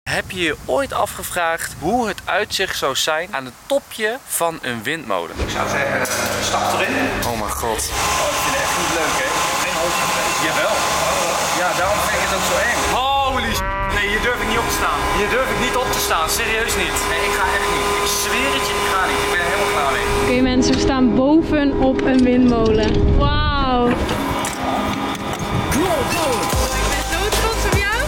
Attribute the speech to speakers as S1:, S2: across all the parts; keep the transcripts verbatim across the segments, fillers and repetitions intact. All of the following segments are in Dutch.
S1: Heb je je ooit afgevraagd hoe het uitzicht zou zijn aan het topje van een windmolen?
S2: Ik zou zeggen, stap erin.
S1: Oh mijn god.
S2: Oh, ik vind het echt niet leuk, hè? Geen hoogtevrees. Jawel. Ja, daarom vind ik het ook zo eng.
S1: Holy s***. Nee, hier durf ik niet op te staan. Hier durf ik niet op te staan, serieus niet.
S2: Nee, ik ga echt niet. Ik zweer het je, ik ga niet. Ik ben er helemaal klaar mee.
S3: Oké okay, mensen, we staan boven op een windmolen. Wauw.
S1: Cool, cool.
S3: Ik ben zo trots op jou.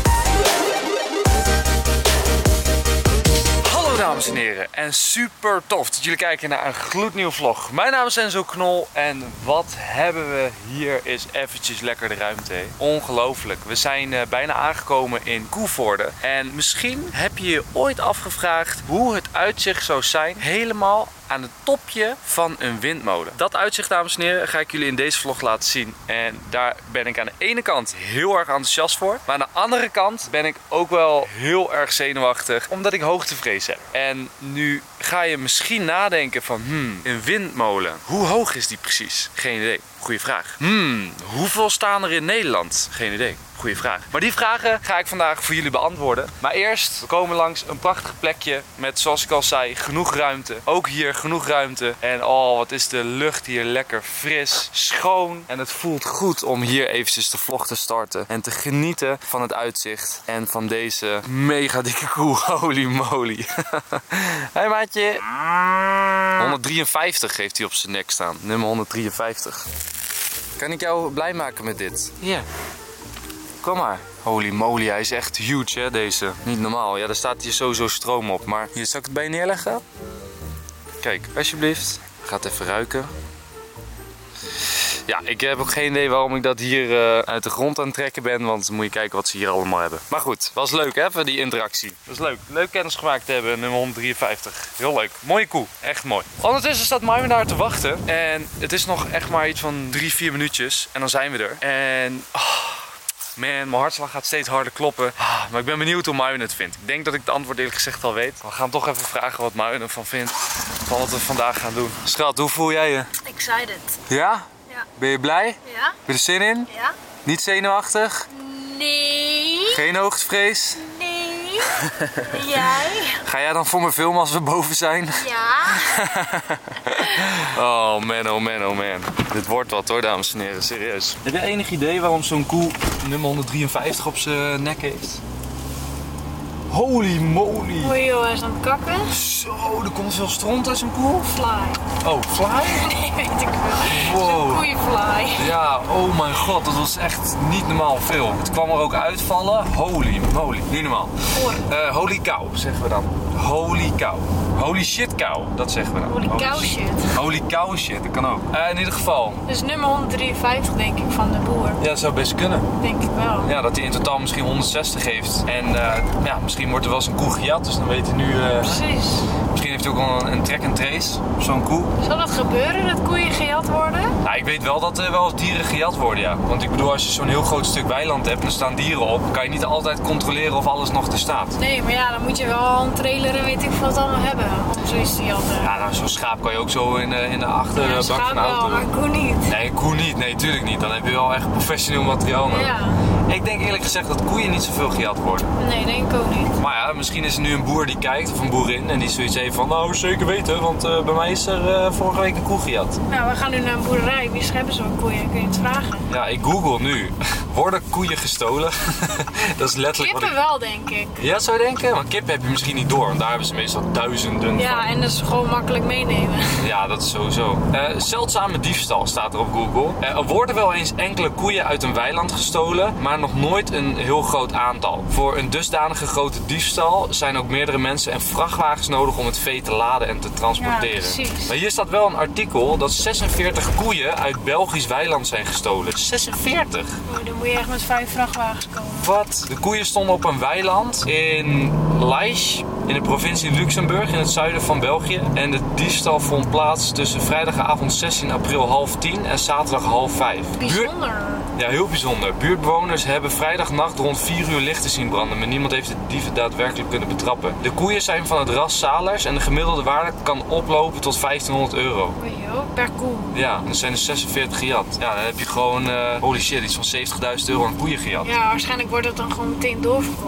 S1: Hallo dames en heren en super tof dat jullie kijken naar een gloednieuwe vlog. Mijn naam is Enzo Knol en wat hebben we hier is eventjes lekker de ruimte. He. Ongelooflijk. We zijn uh, bijna aangekomen in Koevoorde en misschien heb je je ooit afgevraagd hoe het uitzicht zou zijn helemaal aan het topje van een windmolen. Dat uitzicht, dames en heren, ga ik jullie in deze vlog laten zien. En daar ben ik aan de ene kant heel erg enthousiast voor. Maar aan de andere kant ben ik ook wel heel erg zenuwachtig. Omdat ik hoogtevrees heb. En nu ga je misschien nadenken van, hmm, een windmolen. Hoe hoog is die precies? Geen idee. Goeie vraag. Hmm, hoeveel staan er in Nederland? Geen idee. Goeie vraag. Maar die vragen ga ik vandaag voor jullie beantwoorden. Maar eerst, we komen langs een prachtig plekje met, zoals ik al zei, genoeg ruimte. Ook hier genoeg ruimte. En oh, wat is de lucht hier lekker fris, schoon. En het voelt goed om hier eventjes de vlog te starten. En te genieten van het uitzicht. En van deze mega dikke koe. Holy moly. Hey maatje. honderddrieënvijftig heeft hij op zijn nek staan. Nummer honderddrieënvijftig. Kan ik jou blij maken met dit? Ja. Yeah. Kom maar. Holy moly, hij is echt huge hè, deze. Niet normaal. Ja, daar staat hier sowieso stroom op. Maar hier, zal ik het bij je neerleggen? Kijk, alsjeblieft. Ga het even ruiken. Ja, ik heb ook geen idee waarom ik dat hier uh, uit de grond aan het trekken ben. Want dan moet je kijken wat ze hier allemaal hebben. Maar goed, was leuk hè, voor die interactie. Dat is leuk. Leuk kennis gemaakt te hebben, nummer honderddrieënvijftig. Heel leuk. Mooie koe. Echt mooi. Ondertussen staat Maarten daar te wachten. En het is nog echt maar iets van drie, vier minuutjes. En dan zijn we er. En... Oh. Man, mijn hartslag gaat steeds harder kloppen. Ah, maar ik ben benieuwd hoe Maarten het vindt. Ik denk dat ik het antwoord eerlijk gezegd al weet. We gaan toch even vragen wat Maarten ervan vindt. Van wat we vandaag gaan doen. Schat, hoe voel jij je?
S3: Excited.
S1: Ja?
S3: Ja.
S1: Ben je blij?
S3: Ja.
S1: Heb je er zin in?
S3: Ja.
S1: Niet zenuwachtig?
S3: Nee.
S1: Geen hoogtevrees?
S3: Nee. Jij?
S1: Ga jij dan voor me filmen als we boven zijn?
S3: Ja.
S1: Oh man, oh man, oh man. Dit wordt wat hoor, dames en heren. Serieus. Heb je enig idee waarom zo'n koe nummer honderddrieënvijftig op zijn nek heeft? Holy moly.
S3: Oei joh, hij is aan het kakken.
S1: Zo, er komt veel stront uit zo'n koe.
S3: Fly.
S1: Oh, fly?
S3: Nee, weet ik wel.
S1: Wow.
S3: Zo'n koeienfly.
S1: Ja, oh mijn god, dat was echt niet normaal veel. Het kwam er ook uitvallen. Holy moly. Niet normaal. Uh, holy cow, zeggen we dan. Holy cow. Holy shit cow, dat zeggen we dan.
S3: Holy cow shit.
S1: Holy cow shit, dat kan ook. Uh, in ieder geval.
S3: Dus nummer honderddrieënvijftig denk ik van de boer.
S1: Ja, dat zou best kunnen.
S3: Denk ik wel.
S1: Ja, dat hij in totaal misschien honderdzestig heeft. En uh, ja, misschien wordt er wel eens een koe gejat, dus dan weet hij nu... Uh,
S3: Precies.
S1: Misschien heeft hij ook wel een, een track and trace op zo'n koe.
S3: Zal dat gebeuren, dat koeien gejat worden?
S1: Nou, ik weet wel dat er wel eens dieren gejat worden, ja. Want ik bedoel, als je zo'n heel groot stuk weiland hebt en er staan dieren op, kan je niet altijd controleren of alles nog er staat.
S3: Nee, maar ja, dan moet je wel een trailer en weet ik veel wat allemaal hebben om zoiets te jatten.
S1: Ja, nou, zo'n schaap kan je ook zo in de, in de achterbak
S3: ja,
S1: van de auto.
S3: wel, maar koe niet.
S1: Nee, koe niet. Nee, tuurlijk niet. Dan heb je wel echt professioneel materiaal nodig.
S3: Ja.
S1: Ik denk eerlijk gezegd dat koeien niet zoveel gejat worden.
S3: Nee, denk ik ook niet.
S1: Maar ja, misschien is er nu een boer die kijkt, of een boerin, en die zoiets heeft van, nou zeker weten, want uh, bij mij is er uh, vorige week een koe gejat.
S3: Nou, we gaan nu naar een boerderij. Wie hebben zo'n koeien? Kun je het vragen?
S1: Ja, ik google nu. Worden koeien gestolen? Dat is letterlijk
S3: kippen
S1: wat ik...
S3: wel, denk ik.
S1: Ja, zou je denken? Want kippen heb je misschien niet door, want daar hebben ze meestal duizenden
S3: Ja,
S1: van.
S3: en dat is gewoon makkelijk meenemen.
S1: Ja, dat is sowieso. Uh, zeldzame diefstal staat er op Google. Uh, er worden wel eens enkele koeien uit een weiland gestolen, maar nog nooit een heel groot aantal. Voor een dusdanige grote diefstal zijn ook meerdere mensen en vrachtwagens nodig om het vee te laden en te transporteren.
S3: Ja, precies.
S1: Maar hier staat wel een artikel dat zesenveertig koeien uit Belgisch weiland zijn gestolen. zesenveertig?
S3: Oh, dan moet je echt met vijf vrachtwagens komen.
S1: Wat? De koeien stonden op een weiland in Laisch, in de provincie Luxemburg, in het zuiden van België. En de diefstal vond plaats tussen vrijdagavond zestien april half tien en zaterdag half vijf.
S3: Bijzonder.
S1: Buurt... Ja, heel bijzonder. Buurtbewoners hebben vrijdagnacht rond vier uur lichten zien branden, maar niemand heeft de dieven daadwerkelijk kunnen betrappen. De koeien zijn van het ras Salers en de gemiddelde waarde kan oplopen tot vijftienhonderd euro.
S3: Oei, joh, per koe.
S1: Ja, dan zijn er zesenveertig gejat. Ja, dan heb je gewoon, uh, holy shit, iets van zeventigduizend euro aan koeien gejat.
S3: Ja, waarschijnlijk wordt het dan gewoon meteen doorverkocht.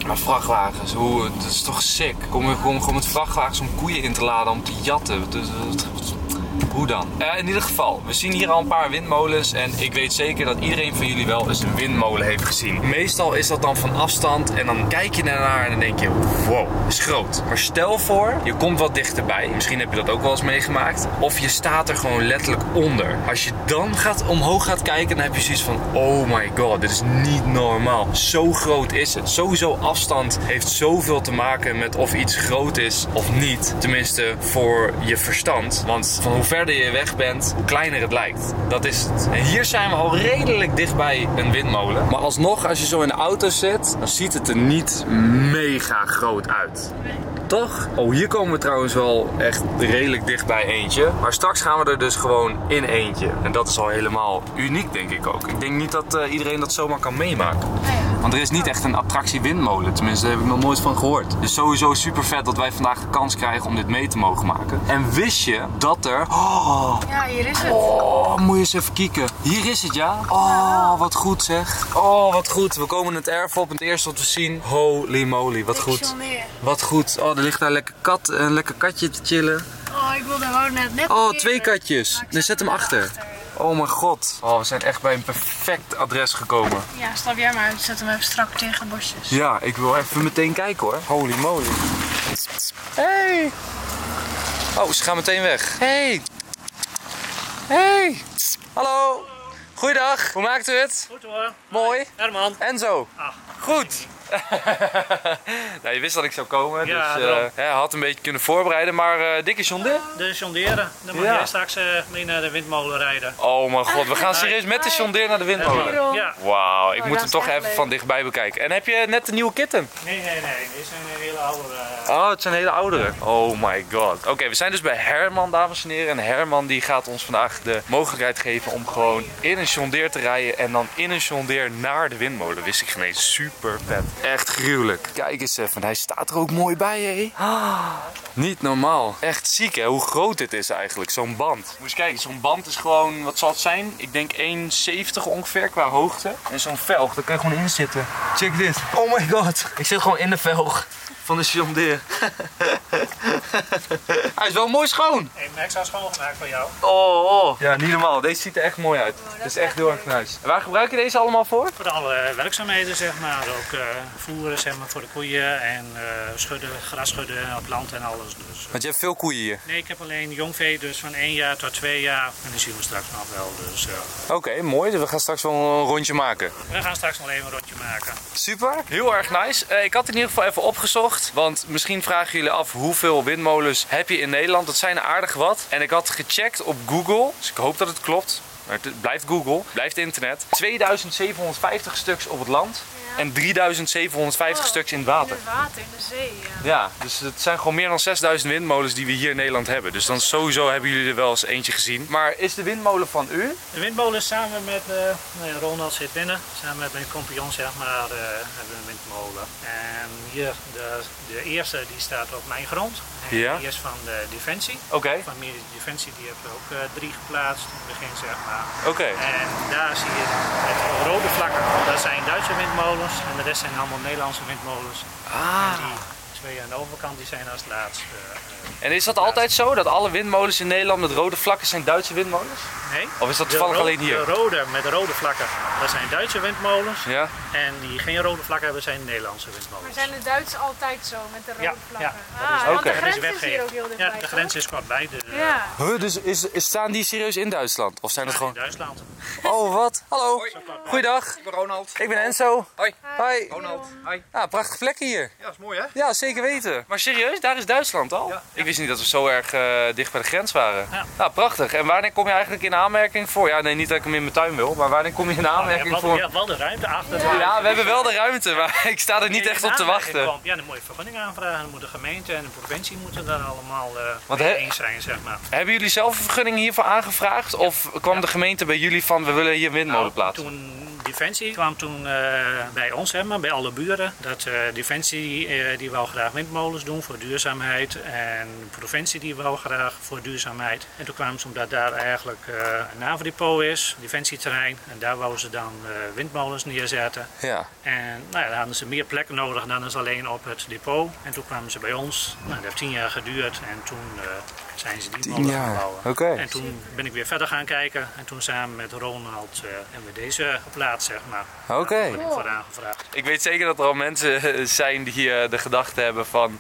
S1: Maar vrachtwagens, hoe, dat is toch sick? Kom je gewoon, gewoon met vrachtwagens om koeien in te laden, om te jatten. Dus, hoe dan? Uh, in ieder geval, we zien hier al een paar windmolens en ik weet zeker dat iedereen van jullie wel eens een windmolen heeft gezien. Meestal is dat dan van afstand en dan kijk je ernaar en dan denk je, wow, is groot. Maar stel voor, je komt wat dichterbij. Misschien heb je dat ook wel eens meegemaakt. Of je staat er gewoon letterlijk onder. Als je dan gaat, omhoog gaat kijken, dan heb je zoiets van, oh my god, dit is niet normaal. Zo groot is het. Sowieso afstand heeft zoveel te maken met of iets groot is of niet. Tenminste, voor je verstand. Want van hoe verder je weg bent, hoe kleiner het lijkt. Dat is het. En hier zijn we al redelijk dichtbij een windmolen. Maar alsnog, als je zo in de auto zit, dan ziet het er niet mega groot uit. Toch? Oh, hier komen we trouwens wel echt redelijk dichtbij eentje. Maar straks gaan we er dus gewoon in eentje. En dat is al helemaal uniek, denk ik ook. Ik denk niet dat uh, iedereen dat zomaar kan meemaken. Want er is niet echt een attractie windmolen. Tenminste, daar heb ik nog nooit van gehoord. Dus sowieso super vet dat wij vandaag de kans krijgen om dit mee te mogen maken. En wist je dat er... Oh,
S3: ja, hier is het.
S1: Oh, moet je eens even kijken. Hier is het, ja? Oh, wat goed zeg. Oh, wat goed. We komen het erf op. En het eerste wat we zien. Holy moly, wat goed. Wat goed. Oh, er ligt daar lekker kat, een lekker katje te chillen.
S3: Oh, ik wilde gewoon net net.
S1: Oh, twee katjes. Dus zet hem achter. Oh mijn god. Oh, we zijn echt bij een perfect adres gekomen.
S3: Ja, stap jij maar uit. Zet hem even strak tegen de bosjes.
S1: Ja, ik wil even meteen kijken hoor. Holy moly. Hey. Oh, ze gaan meteen weg. Hey. Hey. Hallo. Goeiedag. Hoe maakt u het?
S4: Goed hoor.
S1: Mooi.
S4: Herman.
S1: Enzo.
S4: Ah.
S1: Goed. Nou, je wist dat ik zou komen,
S4: ja,
S1: dus uh, ja, had een beetje kunnen voorbereiden, maar uh, dikke John Deere.
S4: De John Deere, dan mag
S1: ja.
S4: jij straks uh, mee naar de windmolen rijden.
S1: Oh mijn god, we gaan serieus met de John Deere naar de windmolen.
S4: Ja.
S1: Wauw, ik
S3: oh,
S1: moet hem toch even
S3: leuk.
S1: van dichtbij bekijken. En heb je net de nieuwe kitten?
S4: Nee, nee, nee, dit zijn een hele oude. Uh...
S1: Oh, het zijn hele ouderen. Oh my god. Oké, okay, we zijn dus bij Herman, dames en heren. En Herman die gaat ons vandaag de mogelijkheid geven om gewoon in een John Deere te rijden en dan in een John Deere naar de windmolen. Wist ik geen eens. Super vet. Echt gruwelijk. Kijk eens even, hij staat er ook mooi bij, hé. Ah, niet normaal. Echt ziek, hè, hoe groot dit is eigenlijk, zo'n band. Moet je eens kijken, zo'n band is gewoon, wat zal het zijn? Ik denk één zeventig ongeveer qua hoogte. En zo'n velg, daar kan je gewoon in zitten. Check dit. Oh my god. Ik zit gewoon in de velg van de John Deere. Hij is wel mooi schoon.
S4: Hey, Max had schoongemaakt voor jou.
S1: Oh, oh. Ja, niet normaal. Deze ziet er echt mooi uit. Oh, dat is echt heel erg nice. En waar gebruik je deze allemaal voor?
S4: Voor alle werkzaamheden, zeg maar. Ook uh, voeren zeg maar, voor de koeien en uh, schudden, gras schudden op land en alles. Dus, uh.
S1: Want je hebt veel koeien hier?
S4: Nee, ik heb alleen jongvee, dus van één jaar tot twee jaar. En die zien we straks nog wel. Dus, uh.
S1: Oké, okay, mooi. Dus we gaan straks wel een rondje maken.
S4: We gaan straks nog even een rondje maken.
S1: Super, heel erg nice. Uh, ik had in ieder geval even opgezocht. Want misschien vragen jullie af hoeveel windmolens heb je in Nederland. Dat zijn er aardig wat. En ik had gecheckt op Google. Dus ik hoop dat het klopt. Maar het blijft Google, blijft internet. tweeduizend zevenhonderdvijftig stuks op het land. Ja. En drieduizend zevenhonderdvijftig oh, stuks in het water.
S3: In het water, in de zee, ja.
S1: Ja, dus het zijn gewoon meer dan zesduizend windmolens die we hier in Nederland hebben. Dus dan sowieso hebben jullie er wel eens eentje gezien. Maar is de windmolen van u?
S4: De windmolen is samen met, uh, nou ja, Ronald zit binnen. Samen met mijn compagnon zeg maar, uh, hebben we een windmolen. En hier, de, de eerste die staat op mijn grond. En
S1: ja.
S4: Die is van de Defensie.
S1: Oké. Okay.
S4: Van de Defensie, die hebben ook uh, drie geplaatst in het begin zeg maar.
S1: Oké. Okay.
S4: En daar zie je met rode vlakken, dat zijn Duitse windmolens. En de rest zijn allemaal Nederlandse windmolens.
S1: Ah.
S4: En die twee aan de overkant die zijn als laatste. Uh,
S1: en is dat altijd zo, dat alle windmolens in Nederland met rode vlakken zijn Duitse windmolens?
S4: Nee.
S1: Of is dat toevallig alleen hier?
S4: De rode met de rode vlakken, dat zijn Duitse windmolens.
S1: Ja.
S4: En die geen rode vlakken hebben, zijn Nederlandse windmolens.
S3: Maar zijn de Duitsers altijd zo, met de rode
S4: ja,
S3: vlakken?
S4: Ja,
S3: ah,
S4: is,
S3: want
S1: okay.
S3: de grens is, is hier ook heel dichtbij.
S4: Ja, de grens is kort bij. De,
S3: ja.
S1: Huh, dus is, is, staan die serieus in Duitsland? Of zijn het gewoon...
S4: in Duitsland.
S1: Oh, wat? Hallo.
S2: Hoi.
S1: Goeiedag.
S2: Ik ben Ronald.
S1: Ik ben Enzo.
S2: Hoi.
S1: Hoi.
S2: Ronald. Hoi.
S1: Ah, prachtige plekken hier.
S2: Ja, dat is mooi hè?
S1: Ja, zeker weten. Maar serieus, daar is Duitsland al?
S2: Ja.
S1: Ik wist niet dat we zo erg uh, dicht bij de grens waren.
S4: Ja.
S1: Nou, prachtig. En wanneer kom je eigenlijk in aanmerking voor? Ja, nee, niet dat ik hem in mijn tuin wil, maar wanneer kom je in aanmerking
S4: nou,
S1: voor?
S4: Je hebt wel de ruimte achter.
S3: Ja.
S1: Ja, we hebben wel de ruimte, maar ik sta er niet echt op te wachten.
S4: Komt, ja, dan moet je vergunning aanvragen. Dan moet de gemeente en de provincie moeten daar allemaal uh,
S1: mee
S4: eens zijn, zeg maar.
S1: Hebben jullie zelf een vergunning hiervoor aangevraagd? Of kwam
S4: ja.
S1: de gemeente bij jullie van, we willen hier windmolen
S4: nou,
S1: plaatsen?
S4: Toen Defensie kwam toen uh, bij ons, zeg maar, bij alle buren. Dat uh, Defensie uh, die wou graag windmolens doen voor duurzaamheid. En de provincie die wou graag voor duurzaamheid. En toen kwamen ze omdat daar eigenlijk uh, een navendepot is, Defensieterrein. En daar wouden ze dan uh, windmolens neerzetten.
S1: Ja.
S4: En nou ja, daar hadden ze meer plekken nodig dan is alleen op het depot. En toen kwamen ze bij ons. Nou, dat heeft tien jaar geduurd. En toen uh, zijn ze die molen gaan bouwen.
S1: Okay.
S4: En toen ben ik weer verder gaan kijken. En toen samen met Ronald uh, hebben we deze geplaatst, zeg maar.
S1: Oké. Okay.
S4: Daar heb ik voor aangevraagd.
S1: Ik weet zeker dat er al mensen zijn die uh, de gedachte hebben van...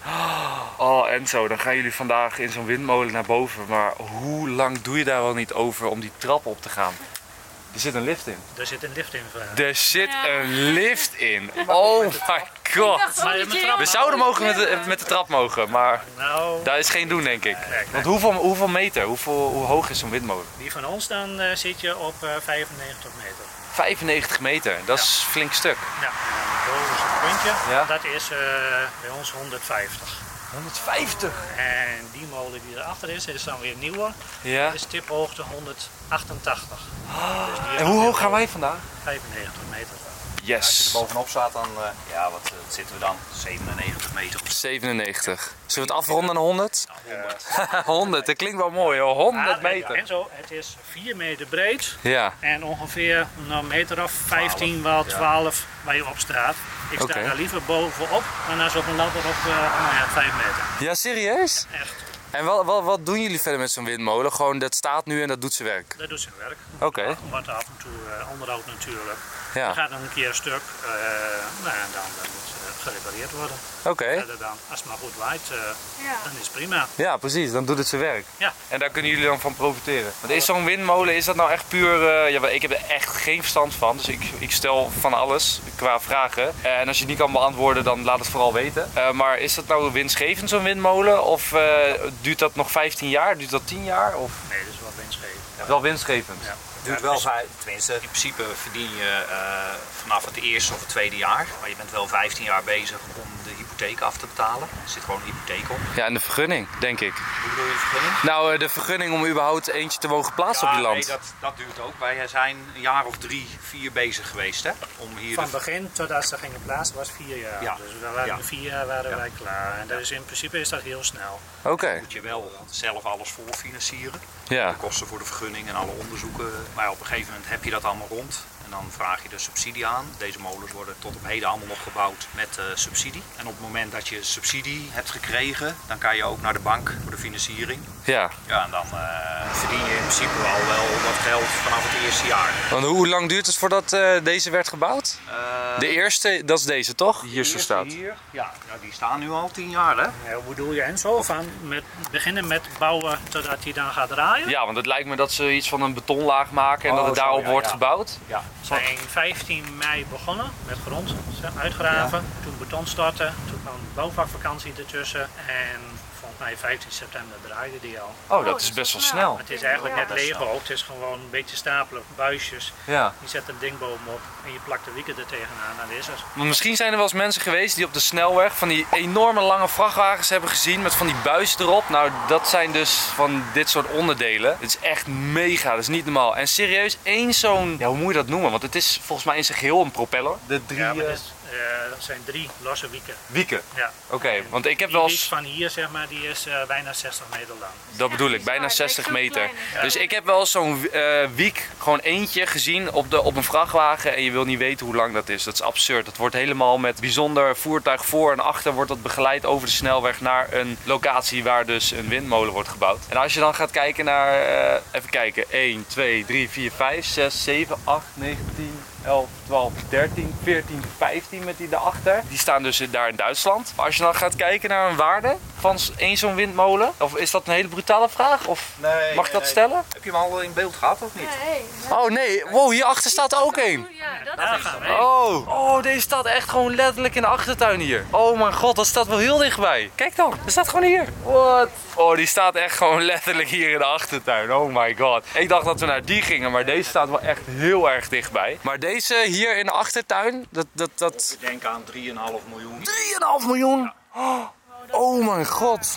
S1: Oh Enzo, dan gaan jullie vandaag in zo'n windmolen naar boven. Maar hoe lang doe je daar wel niet over om die trap op te gaan? Er zit een lift in.
S4: Er zit een lift in.
S1: Er zit ja. een lift in. Oh my god. We zouden mogen met de, met de trap mogen, maar nou, dat is geen doen denk ik. Nee, nee. Want hoeveel, hoeveel meter, hoeveel, hoe hoog is zo'n windmolen?
S4: Die van ons dan uh, zit je op uh, vijfennegentig meter.
S1: vijfennegentig meter, dat is
S4: ja.
S1: een flink stuk.
S4: Ja, en boven is het puntje, ja. Dat is uh, bij ons honderdvijftig.
S1: honderdvijftig?
S4: En die molen die erachter is, is dan weer nieuwer.
S1: Ja.
S4: Dat is tiphoogte honderdachtentachtig.
S1: Oh. Dus en hoe hoog gaan wij vandaag?
S4: vijfennegentig meter.
S1: Yes.
S2: Als je er bovenop staat, dan uh, ja, wat, uh, wat zitten we dan? zevenennegentig meter.
S1: zevenennegentig. Zullen we het afronden naar honderd?
S2: Ja, honderd.
S1: honderd, dat klinkt wel mooi hoor. honderd meter.
S4: En zo, het is vier meter breed.
S1: Ja.
S4: En ongeveer een meter of vijftien, wel twaalf ja. waar je op staat. Ik sta okay. daar liever bovenop dan als op een ladder op uh, nou ja, vijf meter.
S1: Ja, serieus?
S4: Echt.
S1: En wat, wat, wat doen jullie verder met zo'n windmolen? Gewoon dat staat nu en dat doet zijn werk?
S4: Dat doet zijn werk.
S1: Oké. Okay.
S4: Wordt af en toe uh, onderhoud natuurlijk.
S1: Ja.
S4: Dan gaat dan een keer een stuk. Uh, nou, en dan, dan moet het gerepareerd worden.
S1: Oké. Okay.
S4: Als het maar goed waait, uh, ja. dan is het prima.
S1: Ja, precies. Dan doet het zijn werk.
S4: Ja.
S1: En daar kunnen jullie dan van profiteren. Want is zo'n windmolen, is dat nou echt puur... Uh, ja, ik heb er echt geen verstand van. Dus ik, ik stel van alles qua vragen. Uh, en als je het niet kan beantwoorden, dan laat het vooral weten. Uh, maar is dat nou winstgevend, zo'n windmolen? Of uh, duurt dat nog vijftien jaar? Duurt dat tien jaar? Of?
S4: Nee, dat is wel winstgevend.
S1: Ja. Wel winstgevend?
S2: Ja. Het duurt wel vijf, tenminste, in principe verdien je uh, vanaf het eerste of het tweede jaar. Maar je bent wel vijftien jaar bezig om de hypotheek af te betalen. Er zit gewoon een hypotheek op.
S1: Ja, en de vergunning, denk ik.
S2: Hoe bedoel je de vergunning?
S1: Nou, de vergunning om überhaupt eentje te mogen plaatsen
S2: ja,
S1: op je land.
S2: Nee, dat, dat duurt ook. Wij zijn een jaar of drie, vier bezig geweest. Hè, om hier
S4: Van
S2: de...
S4: begin totdat ze gingen plaatsen was vier jaar. Ja. Dus we waren ja. de vier jaar waren ja. wij klaar. En dus in principe is dat heel snel.
S1: Oké. Okay.
S2: Dan moet je wel zelf alles voorfinancieren.
S1: Ja.
S2: De kosten voor de vergunning en alle onderzoeken. Maar op een gegeven moment heb je dat allemaal rond. En dan vraag je de subsidie aan. Deze molens worden tot op heden allemaal nog gebouwd met uh, subsidie. En op het moment dat je subsidie hebt gekregen, dan kan je ook naar de bank voor de financiering.
S1: Ja.
S2: Ja, en dan uh, verdien je in principe al wel wat geld vanaf het eerste jaar.
S1: Want hoe lang duurt het voordat uh, deze werd gebouwd? Uh, de eerste, dat is deze toch? Die hier zo staat.
S2: Hier, ja, ja, die staan nu al tien jaar hè.
S4: Ja, hoe bedoel je en zo? Van met, beginnen met bouwen totdat hij dan gaat draaien?
S1: Ja, want het lijkt me dat ze iets van een betonlaag maken en oh, dat het daarop zo, ja, wordt ja. gebouwd.
S4: Ja. We zijn vijftien mei begonnen met grond uitgraven, ja. Toen beton storten, toen kwam bouwvakvakantie ertussen en volgens mij vijftien september draaide die al.
S1: Oh, dat is best wel snel.
S4: Het is eigenlijk net Lego, het is gewoon een beetje stapelen, buisjes.
S1: Ja.
S4: Je zet een dingboom op en je plakt de wieken er tegenaan en dat is het.
S1: Maar misschien zijn er wel eens mensen geweest die op de snelweg van die enorme lange vrachtwagens hebben gezien met van die buizen erop. Nou, dat zijn dus van dit soort onderdelen. Het is echt mega, dat is niet normaal. En serieus, één zo'n, ja, hoe moet je dat noemen? Want het is volgens mij in zijn geheel een propeller. De drie...
S4: Ja, maar het is, uh, dat zijn drie losse wieken.
S1: Wieken?
S4: Ja.
S1: Oké, okay, want ik heb wel eens...
S4: Die wiek van hier, zeg maar, die is uh, bijna zestig meter lang.
S1: Dat bedoel ik, bijna zestig meter. Dus ik heb wel zo'n uh, wiek, gewoon eentje gezien op, de, op een vrachtwagen en je wil niet weten hoe lang dat is. Dat is absurd. Dat wordt helemaal met bijzonder voertuig voor en achter wordt dat begeleid over de snelweg naar een locatie waar dus een windmolen wordt gebouwd. En als je dan gaat kijken naar, uh, even kijken, één, twee, drie, vier, vijf, zes, zeven, acht, negen, tien, elf, twaalf, dertien, veertien, vijftien met die daarachter. Die staan dus daar in Duitsland. Maar als je dan gaat kijken naar een waarde van één zo'n windmolen, of is dat een hele brutale vraag? Of
S2: nee,
S1: mag ik dat
S2: nee.
S1: stellen?
S2: Heb je hem al in beeld gehad of niet?
S3: Nee. nee.
S1: Oh nee, wow, hierachter staat er ook één.
S3: Ja, dat is
S4: het.
S1: Oh, oh, deze staat echt gewoon letterlijk in de achtertuin hier. Oh mijn god, dat staat wel heel dichtbij. Kijk dan, dat staat gewoon hier. What? Oh, die staat echt gewoon letterlijk hier in de achtertuin. Oh my god. Ik dacht dat we naar die gingen, maar deze staat wel echt heel erg dichtbij. Maar deze hier in de achtertuin, dat... dat, dat...
S2: Ik denk aan drie komma vijf miljoen.
S1: drie komma vijf miljoen? Ja. Oh mijn god.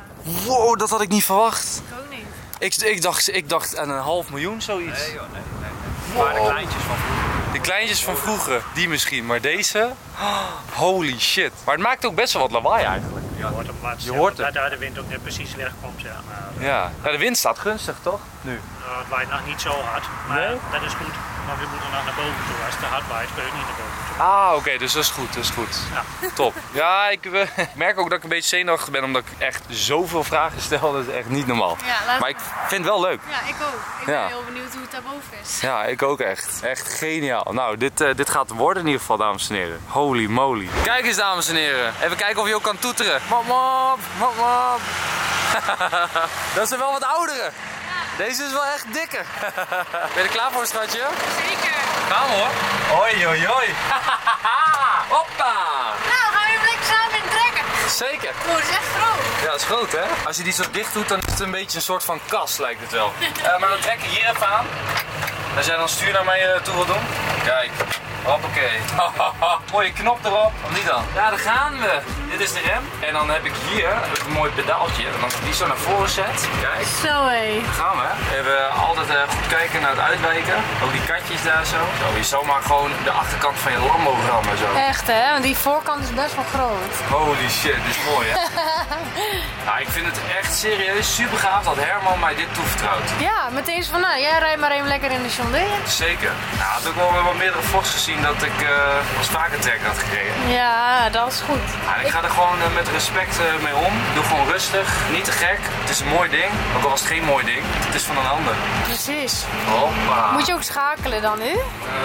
S1: Wow, dat had ik niet verwacht.
S3: Ik ook niet.
S1: Ik, ik, dacht, ik dacht aan een half miljoen zoiets.
S2: Nee joh, nee, nee. nee. Maar de kleintjes van vroeger.
S1: De kleintjes van vroeger, die misschien, maar deze, holy shit. Maar het maakt ook best wel wat lawaai eigenlijk.
S4: Je hoort hem wat.
S1: Je hoort het.
S4: Dat daar de wind ook net precies wegkomt, zeg maar.
S1: Ja, ja, de wind staat gunstig toch? Nu.
S4: Nou, het waait nog niet zo hard, maar
S1: Nee?
S4: dat is goed. Maar we moeten nog naar boven toe. Als het te hard waait, kun je niet naar boven toe.
S1: Ah, oké, okay, dus dat is goed, dat is goed.
S4: Ja.
S1: Top. Ja, ik uh, merk ook dat ik een beetje zenuwachtig ben, omdat ik echt zoveel vragen stel. Dat is echt niet normaal.
S3: Ja, laat...
S1: Maar ik vind het wel leuk.
S3: ja, ik ook. Ik
S1: Ja.
S3: ben heel benieuwd hoe het daarboven is.
S1: Ja, ik ook echt. Echt geniaal. Nou, dit, uh, dit gaat worden in ieder geval, dames en heren. Holy moly. Kijk eens, dames en heren. Even kijken of je ook kan toeteren. Mop, mop, mop, mop. Dat zijn wel wat ouderen. Deze is wel echt dikker. Ben je er klaar voor, schatje?
S3: Zeker.
S1: Gaan we hoor. Hoi, hoi, hoi. Hoppa.
S3: Nou, gaan we hem lekker samen in trekken.
S1: Zeker.
S3: Oh, dat is echt groot.
S1: Ja, dat is groot hè. Als je die zo dicht doet, dan is het een beetje een soort van kast, lijkt het wel. Uh, maar dan trek ik hier even aan. Als jij dan stuur naar mij uh, toe wil doen. Kijk. Hoppakee. Mooie knop erop. Of niet dan? Ja, daar gaan we. Dit is de rem. En dan heb ik hier heb ik een mooi pedaaltje. En als ik die zo naar voren zet. Kijk.
S3: Zo hé.
S1: Daar gaan we. We hebben altijd uh, goed kijken naar het uitwijken. Ook die katjes daar zo. Zo, je zou maar gewoon de achterkant van je Lambo rammen zo.
S3: Echt hè, want die voorkant is best wel groot.
S1: Holy shit, dit is mooi hè. Nou, ik vind het echt serieus super gaaf dat Herman mij dit toevertrouwt.
S3: Ja, meteen zo van nou, jij rijdt maar even lekker in de John Deere.
S1: Zeker. Nou, had ook wel wat meerdere vlogs gezien dat ik uh, als vaker trekker had gekregen.
S3: Ja, dat is goed.
S1: Ja, ik ga er gewoon uh, met respect uh, mee om. Doe gewoon rustig, niet te gek. Het is een mooi ding, ook al was het geen mooi ding. Het is van een ander.
S3: Precies.
S1: Hoppa.
S3: Moet je ook schakelen dan nu?
S1: Uh,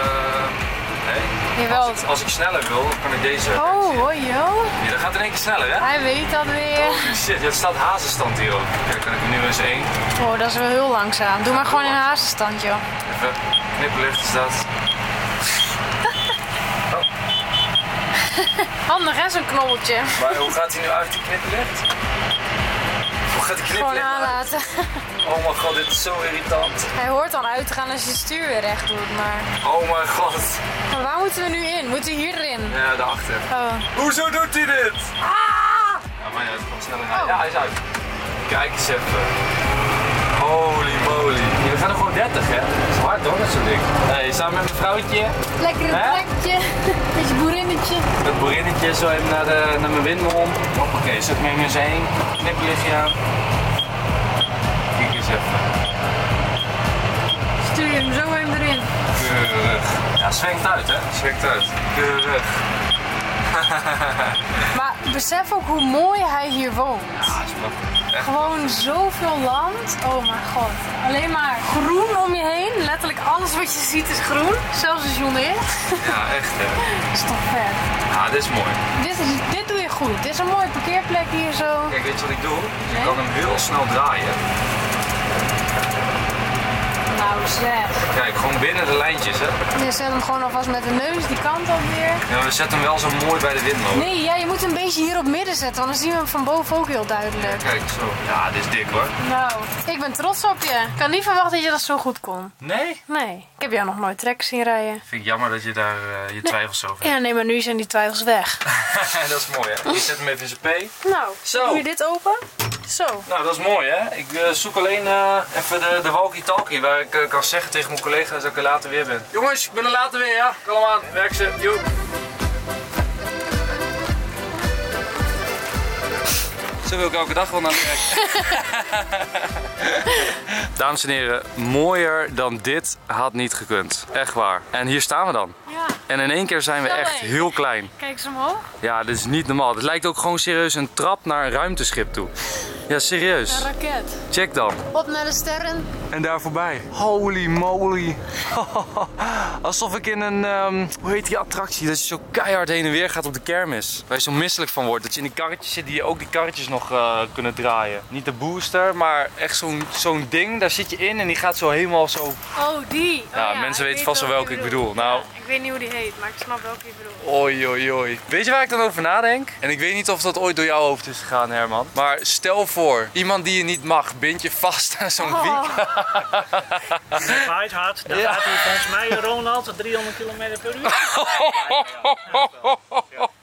S1: nee.
S3: Jawel.
S1: Als ik, als ik sneller wil, dan kan ik deze.
S3: Oh, hoi joh.
S1: Ja, dat gaat in één keer sneller hè?
S3: Hij weet dat weer.
S1: Holy shit, ja, er staat hazenstand hier ook. Kijk, kan ik er nu eens één.
S3: Oh, dat is wel heel langzaam. Doe maar gewoon in hazenstand joh.
S1: Even, knipperlicht is dat.
S3: Handig hè, zo'n knobbeltje.
S1: Maar hoe gaat hij nu uit die knipperlicht? Hoe gaat die
S3: Gewoon
S1: knipperlicht uit?
S3: aanlaten.
S1: Oh mijn god, dit is zo irritant.
S3: Hij hoort dan uit te gaan als je het stuur weer recht doet, maar...
S1: Oh mijn god.
S3: Maar waar moeten we nu in? Moeten we hierin?
S1: Ja, daarachter.
S3: Oh.
S1: Hoezo doet hij dit? Ah! Ja, maar ja, het komt sneller uit.
S3: Oh.
S1: Ja, hij is uit. Kijk eens even. Holy moly. Ja, we gaan er gewoon dertig hè. Dat is hard hoor, dat zo'n ding. Hey, samen met mijn vrouwtje.
S3: Lekker een
S1: Hè?
S3: trekje. Beetje boerinnetje.
S1: Het boerinnetje zo even naar, de, naar mijn windmolen. Hoppakee, zet me in eens heen. Knipperlichtje aan. Kijk eens even.
S3: Stuur je hem zo even erin.
S1: Keurig. Ja, zwenkt uit hè. Zwenkt uit. Keurig.
S3: Maar besef ook hoe mooi hij hier woont.
S1: Ja, is prachtig. Echt.
S3: Gewoon zoveel land. Oh mijn god. Alleen maar groen om je heen. Letterlijk alles wat je ziet is groen. Zelfs de John Deere.
S1: Ja, echt hè.
S3: Dat is toch vet.
S1: Ja, dit is mooi.
S3: Dit, is, dit doe je goed. Dit is een mooie parkeerplek hier zo.
S1: Kijk, weet je wat ik doe? Ik
S3: Nee?
S1: kan hem heel snel draaien.
S3: Nou zeg.
S1: Kijk, gewoon binnen de lijntjes hè.
S3: Je zet hem gewoon alvast met de neus die kant op weer.
S1: Ja, we zetten hem wel zo mooi bij de windmolen.
S3: Nee, ja, je moet hem een beetje hier op midden zetten, want dan zien we hem van boven ook heel duidelijk.
S1: Kijk, zo. Ja, dit is dik hoor.
S3: Nou, ik ben trots op je. Ik had niet verwacht dat je dat zo goed kon.
S1: Nee?
S3: Nee, ik heb jou nog nooit trekkers zien rijden.
S1: Vind ik jammer dat je daar uh, je twijfels over hebt.
S3: Ja, nee, maar nu zijn die twijfels weg.
S1: Dat is mooi hè. Je zet hem even in zijn P.
S3: Nou,
S1: Zo.
S3: doe je dit open? Zo.
S1: Nou, dat is mooi hè. Ik uh, zoek alleen uh, even de, de walkie-talkie waar ik uh, kan zeggen tegen mijn collega's dat ik er later weer ben. Jongens, ik ben er later weer ja. Kom aan, werk ze. Joep. Zo wil ik elke dag wel naar het werk. Dames en heren, mooier dan dit had niet gekund. Echt waar. En hier staan we dan.
S3: Ja,
S1: En in één keer zijn we
S3: Zo,
S1: echt
S3: hé.
S1: heel klein.
S3: kijk eens omhoog.
S1: Ja, dit is niet normaal. Het lijkt ook gewoon serieus een trap naar een ruimteschip toe. Ja, serieus.
S3: Een raket.
S1: Check dan.
S3: Op naar de sterren.
S1: En daar voorbij. Holy moly. Alsof ik in een, um, hoe heet die attractie? Dat je zo keihard heen en weer gaat op de kermis. Waar je zo misselijk van wordt. Dat je in die karretjes zit die je ook die karretjes nog uh, kunnen draaien. Niet de booster, maar echt zo'n zo'n ding. Daar zit je in en die gaat zo helemaal zo...
S3: Oh, die. Oh,
S1: Ja, mensen
S3: ik
S1: weten
S3: weet
S1: vast wel welke
S3: je
S1: ik bedoel. Nou,
S3: Ja, ik weet niet hoe die heet, maar ik snap welke je bedoelt.
S1: Oi, oi, oi. Weet je waar ik dan over nadenk? En ik weet niet of dat ooit door jouw hoofd is gegaan, Herman. Maar stel voor, iemand die je niet mag, bind je vast aan zo'n
S3: Oh.
S1: wiek.
S4: Als het waait hard, dan
S1: Ja.
S4: gaat hij volgens mij Ronald driehonderd kilometer per uur.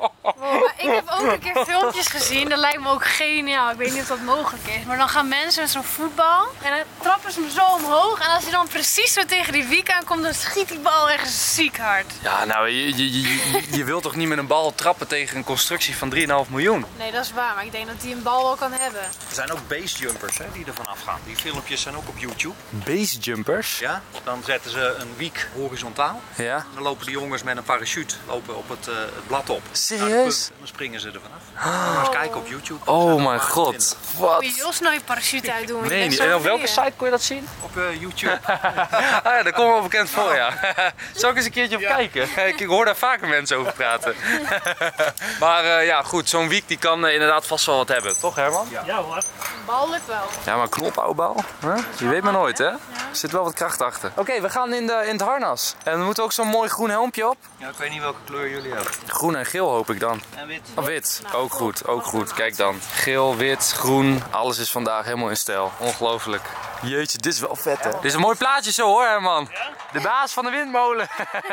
S3: Oh, maar ik heb ook een keer filmpjes gezien, dat lijkt me ook geniaal. Ik weet niet of dat mogelijk is. Maar dan gaan mensen met zo'n voetbal en dan trappen ze hem zo omhoog. En als hij dan precies zo tegen die wiek aankomt, dan schiet die bal echt ziek hard.
S1: Ja, nou, je, je, je, je wilt toch niet met een bal trappen tegen een constructie van drie komma vijf miljoen?
S3: Nee, dat is waar, maar ik denk dat hij een bal wel kan hebben.
S2: Er zijn ook basejumpers hè, die er vanaf gaan. Die filmpjes zijn ook op YouTube.
S1: Basejumpers?
S2: Ja, dan zetten ze een wiek horizontaal.
S1: Ja.
S2: En dan lopen die jongens met een parachute lopen op het, uh, het blad op.
S1: Serieus?
S2: Naar de punt. En dan springen ze er vanaf. Oh. Maar eens kijken op YouTube.
S1: Oh mijn god. Wat?
S3: Moet je heel snel je parachute uitdoen. want je
S1: Nee,
S3: bent
S1: niet.
S3: zo
S1: En op welke
S3: vrij, hè?
S1: site kon je dat zien?
S2: Op uh, YouTube.
S1: Ah ja, daar komen we wel bekend voor, ja. Zal ik eens een keertje op
S2: Ja.
S1: kijken? Ik hoor daar vaker mensen over praten. Maar uh, ja, goed, zo'n wiek die kan uh, inderdaad vast wel wat hebben. Toch, Herman?
S2: Ja.
S4: Ja hoor.
S3: Een bal lukt wel.
S1: Ja, maar een knopbouwbal? Huh? Je weet maar nooit, hè? Er zit wel wat kracht achter. Oké, okay, we gaan in, de, in het harnas. En we moeten ook zo'n mooi groen helmpje op.
S2: Ja, ik weet niet welke kleur jullie hebben.
S1: Groen en geel hoop ik dan.
S2: En wit.
S1: Oh, wit. Ook goed, ook goed. Kijk dan. Geel, wit, groen. Alles is vandaag helemaal in stijl. Ongelooflijk. Jeetje, dit is wel vet, hè? Dit is een mooi plaatje zo, hoor, Herman. De baas van de windmolen.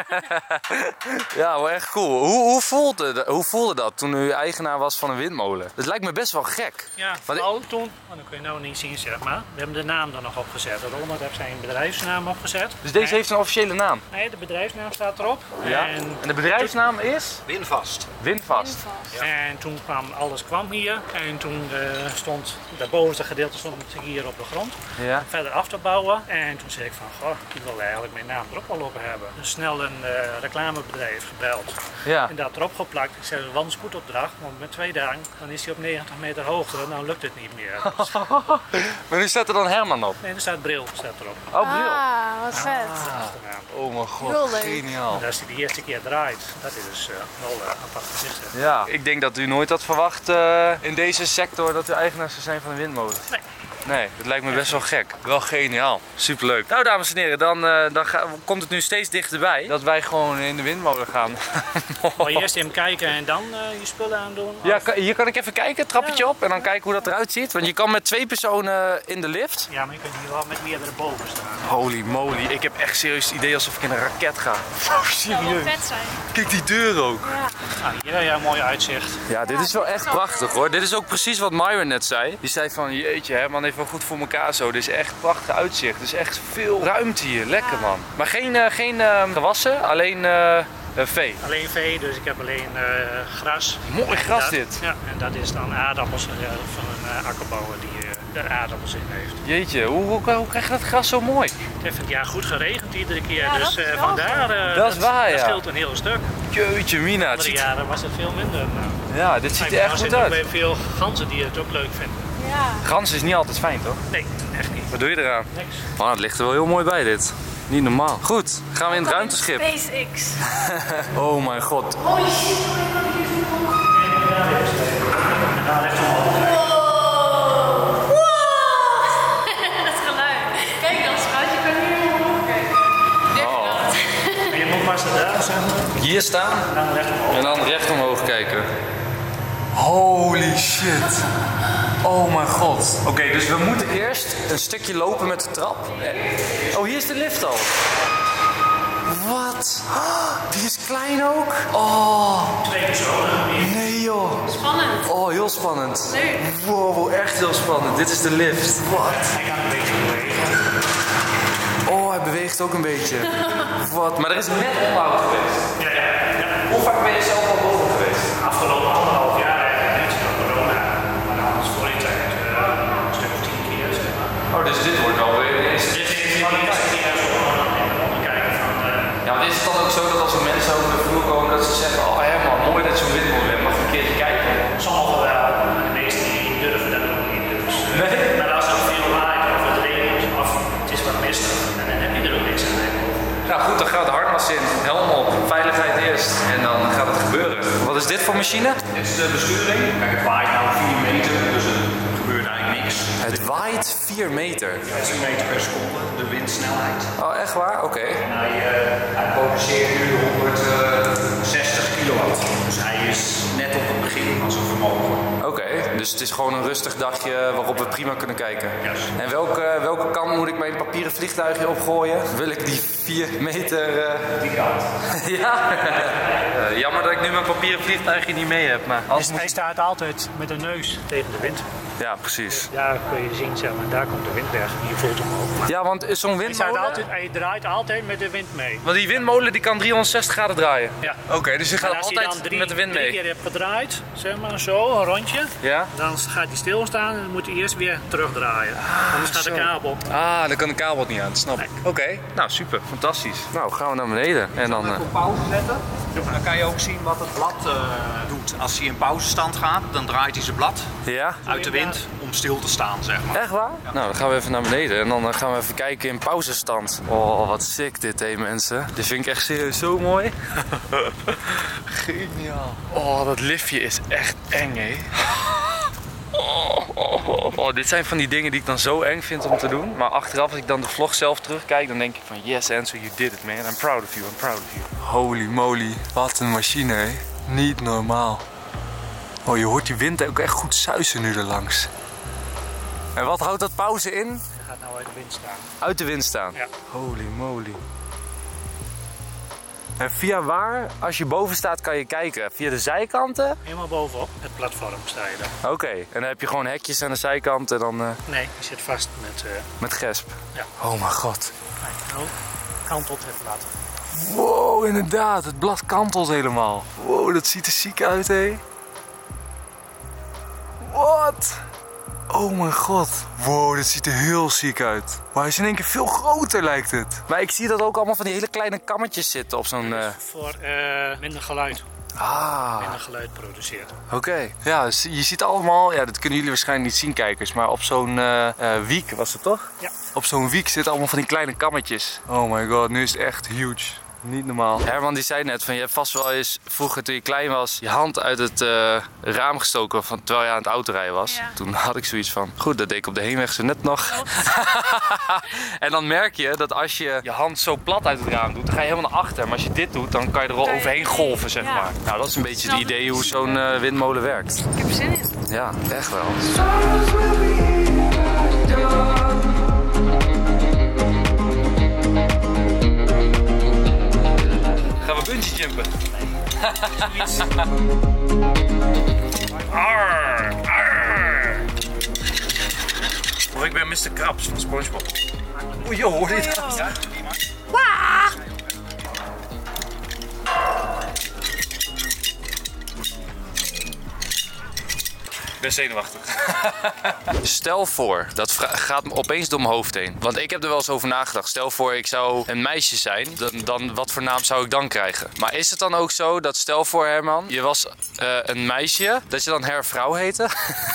S1: Ja, wel echt cool. Hoe, hoe, voelde, hoe voelde dat toen u eigenaar was van een windmolen? Dat lijkt me best wel gek.
S4: Ja,
S1: Wat-
S4: vooral toen, want dat kun je nou niet zien zeg maar. We hebben de naam er nog opgezet. Daaronder heb zijn bedrijfsnaam opgezet.
S1: Dus deze
S4: En-
S1: heeft een officiële naam.
S4: Nee, de bedrijfsnaam staat erop.
S1: Ja.
S4: En,
S1: En de bedrijfsnaam is?
S2: Windvast.
S1: Windvast.
S4: en toen kwam alles kwam hier. En toen uh, stond het bovenste gedeelte stond hier op de grond.
S1: Ja.
S4: Verder af te bouwen. En toen zei ik van, goh, ik wil eigenlijk mijn naam erop wel op hebben. Dus snel een uh, reclamebedrijf gebeld.
S1: Ja.
S4: En dat erop geplakt. Ik zei, wat een spoedomdracht, want met twee dagen dan is hij op negentig meter hoogte. Nou lukt het niet meer. Dus,
S1: Maar nu staat er dan Herman op.
S4: nee, er staat bril staat erop.
S1: Oh, bril.
S3: Ah, wat vet.
S4: Achternaam.
S1: Oh mijn god,
S3: Heel leuk.
S1: geniaal.
S4: En als hij de eerste keer draait, dat is dus uh, wel uh, apart gezicht. hè.
S1: Ja, ik denk dat u nooit had verwacht uh, in deze sector dat u eigenaar zou zijn van een windmolen.
S4: Nee.
S1: Nee, dat lijkt me best wel gek. Wel geniaal. Superleuk. Nou, dames en heren, dan, uh, dan ga, komt het nu steeds dichterbij dat wij gewoon in de windmolen gaan.
S4: Maar eerst even kijken en dan uh, je spullen aandoen.
S1: Ja,
S4: of-
S1: kan- hier kan ik even kijken, trappetje
S4: Ja.
S1: op en dan kijken hoe dat eruit ziet. Want je kan met twee personen in de lift.
S4: ja, maar je kunt hier wel met meerdere boven staan.
S1: Holy moly, ik heb echt serieus het idee alsof ik in een raket ga. Oh,
S3: Dat zou wel
S1: serieus.
S3: vet zijn.
S1: Kijk die deur ook.
S3: Ja.
S4: Ah, hier, ja, mooi uitzicht.
S1: Ja, dit is wel echt prachtig hoor. Dit is ook precies wat Myron net zei. Die zei van, jeetje, hè, man heeft wel goed voor elkaar zo. Dit is echt prachtig uitzicht. Er is echt veel ruimte hier. Lekker man. Maar geen, uh, geen uh, gewassen, alleen uh, uh, vee.
S4: Alleen vee, dus ik heb alleen uh, gras.
S1: Mooi gras
S4: Dat-
S1: dit.
S4: Ja, en dat is dan aardappels uh, van een uh, akkerbouwer die uh, er aardappels in heeft.
S1: Jeetje, hoe, hoe, hoe krijg je dat gras zo mooi?
S4: Het heeft het jaar goed geregend iedere keer,
S3: Ja,
S4: dus
S3: dat is
S4: uh,
S3: wel
S4: vandaar uh,
S1: Dat is waar, ja.
S4: dat scheelt een heel stuk.
S1: Jeetje mina, het
S4: Andere
S1: ziet,
S4: jaren was het veel minder. Nou,
S1: ja, dit ziet er echt
S4: er
S1: goed
S4: zitten ook
S1: uit.
S4: weer veel ganzen die het ook leuk vinden.
S3: Ja.
S1: Gans is niet altijd fijn toch?
S4: Nee, echt niet.
S1: Wat doe je eraan?
S4: Niks.
S1: Oh, het ligt er wel heel mooi bij dit. Niet normaal. Goed, gaan we in het ruimteschip.
S3: SpaceX.
S1: Oh mijn god.
S3: Holy shit. Dat geluid. Kijk dan, schat, je kan nu omhoog kijken. Durf je dat?
S4: En je moet maar staan daar, zeg maar.
S1: Hier staan
S4: En dan recht omhoog.
S1: en dan recht omhoog kijken. Holy shit. Oh mijn god. Oké, dus we moeten eerst een stukje lopen met de trap. Oh, hier is de lift al. Wat? Die is klein ook? Oh.
S4: Twee personen.
S1: Nee joh.
S3: Spannend.
S1: Oh, heel spannend.
S3: Leuk.
S1: Wow, echt heel spannend. Dit is de lift. Wat?
S4: Hij kan een beetje bewegen.
S1: Oh, hij beweegt ook een beetje. Wat? Maar er is net onderhoud geweest.
S4: Ja, ja, ja.
S1: Hoe vaak ben je zelf al boven geweest?
S4: Afgelopen anderhalf jaar eigenlijk niet door corona. Maar dan was voor die tijd uh, een stuk of tien keer, zeg maar.
S1: Oh, dus dit wordt alweer ineens.
S4: Dit is de eerste keer zo gewoon even onderkijken van... Uh,
S1: Ja, maar is het dan ook zo dat als er mensen over de vloer komen dat ze zeggen, oh Herman, mooi dat je zo'n windmolen hebt, mag ik een keertje kijken?
S4: Sommigen wel, maar de meesten die durven dat ook niet. Dus, uh,
S1: Nee.
S4: Maar als het veel waait of het regent of het is wat mistig, dan heb je er ook niks aan.
S1: Nou goed, dan gaat de harnas in, helm op, veiligheid eerst en dan gaat het gebeuren. Wat is dit voor machine?
S2: Dit is de besturing. Kijk, het waait nou vier meter, dus er gebeurt eigenlijk niks.
S1: Het waait vier meter.
S2: zes meter per seconde, de windsnelheid.
S1: Oh, echt waar? Oké.
S2: En hij, uh, hij produceert nu honderdzestig kilowatt. Dus hij is net op het begin beschikking van zijn vermogen.
S1: Oké, okay, dus het is gewoon een rustig dagje waarop we prima kunnen kijken.
S2: Yes.
S1: En welke, welke kant moet ik mijn papieren vliegtuigje opgooien? Wil ik die vier meter... Uh...
S2: Die kant.
S1: Ja? Uh, jammer dat ik nu mijn papieren vliegtuigje niet mee heb, maar...
S4: Als... Hij staat altijd met de neus tegen de wind.
S1: Ja, precies.
S4: Daar kun je zien, zeg maar, daar komt de wind weg. Je voelt hem ook.
S1: Ja, want zo'n windmolen...
S4: Hij, altijd, hij draait altijd met de wind mee.
S1: Want die windmolen die kan driehonderdzestig graden draaien?
S4: Ja.
S1: Oké, okay, dus je gaat altijd
S4: dan drie,
S1: met de wind mee?
S4: Als je drie keer hebt gedraaid, zeg maar zo, een rondje,
S1: ja?
S4: Dan gaat hij stilstaan en dan moet hij eerst weer terugdraaien.
S1: Ah,
S4: Anders gaat
S1: zo.
S4: de kabel.
S1: Ah, dan kan de kabel niet aan, dat snap ik. Oké, okay. Nou super, fantastisch. Nou, gaan we naar beneden. En dan...
S2: Uh... op pauze zetten. Dan kan je ook zien wat het blad uh, doet. Als hij in pauzestand gaat, dan draait hij zijn blad
S1: ja?
S2: uit de wind om stil te staan, zeg maar.
S1: Echt waar? Ja. Nou, dan gaan we even naar beneden en dan gaan we even kijken in pauzestand. Oh, wat sick dit, hé mensen. Dit vind ik echt serieus zo mooi. Geniaal. Oh, dat liftje is echt eng, hé. Oh, oh, oh, oh, dit zijn van die dingen die ik dan zo eng vind om te doen. Maar achteraf, als ik dan de vlog zelf terugkijk, dan denk ik van yes Enzo, you did it man. I'm proud of you, I'm proud of you. Holy moly, wat een machine hé. Niet normaal. Oh, je hoort die wind ook echt goed suizen nu erlangs. En wat houdt dat pauze in?
S4: Je gaat nou uit de wind staan.
S1: Uit de wind staan?
S4: Ja.
S1: Holy moly. En via waar, als je boven staat, kan je kijken? Via de zijkanten?
S4: Helemaal bovenop het platform sta je daar.
S1: Oké, okay. En dan heb je gewoon hekjes aan de zijkant en dan... Uh...
S4: Nee, je zit vast met... Uh...
S1: Met gesp?
S4: Ja.
S1: Oh mijn god.
S4: Kijk, nou kantelt het blad.
S1: Wow, inderdaad, het blad kantelt helemaal. Wow, dat ziet er ziek uit, hé. Wat? Oh mijn god. Wow, dit ziet er heel ziek uit. Maar hij is in één keer veel groter, lijkt het. Maar ik zie dat ook allemaal van die hele kleine kammetjes zitten op zo'n... Uh...
S4: Voor uh, minder geluid.
S1: Ah.
S4: Minder geluid produceert.
S1: Oké. Okay. Ja, dus je ziet allemaal... Ja, dat kunnen jullie waarschijnlijk niet zien, kijkers. Maar op zo'n uh, uh, wiek was het toch?
S4: Ja.
S1: Op zo'n wiek zitten allemaal van die kleine kammetjes. Oh my god, nu is het echt huge. Niet normaal. Herman die zei net van je hebt vast wel eens vroeger toen je klein was je hand uit het uh, raam gestoken van, terwijl je aan het autorijden was. Ja. Toen had ik zoiets van goed, dat deed ik op de heenweg zo net nog. En dan merk je dat als je je hand zo plat uit het raam doet, dan ga je helemaal naar achter. Maar als je dit doet, dan kan je er al overheen golven, zeg ja. maar. Nou, dat is een beetje het idee hoe zo'n uh, windmolen werkt.
S3: Ik heb er zin in.
S1: Ja, echt wel. Gaan we bungee jumpen? Nee. Arr, arr. Oh, ik ben mister Krabs van SpongeBob. Oeh, joh, hoor je dat? Ja. Ik ben zenuwachtig. Stel voor, dat gaat me opeens door mijn hoofd heen. Want ik heb er wel eens over nagedacht. Stel voor, ik zou een meisje zijn. Dan, dan, wat voor naam zou ik dan krijgen? Maar is het dan ook zo dat, stel voor Herman, je was uh, een meisje, dat je dan hervrouw heette?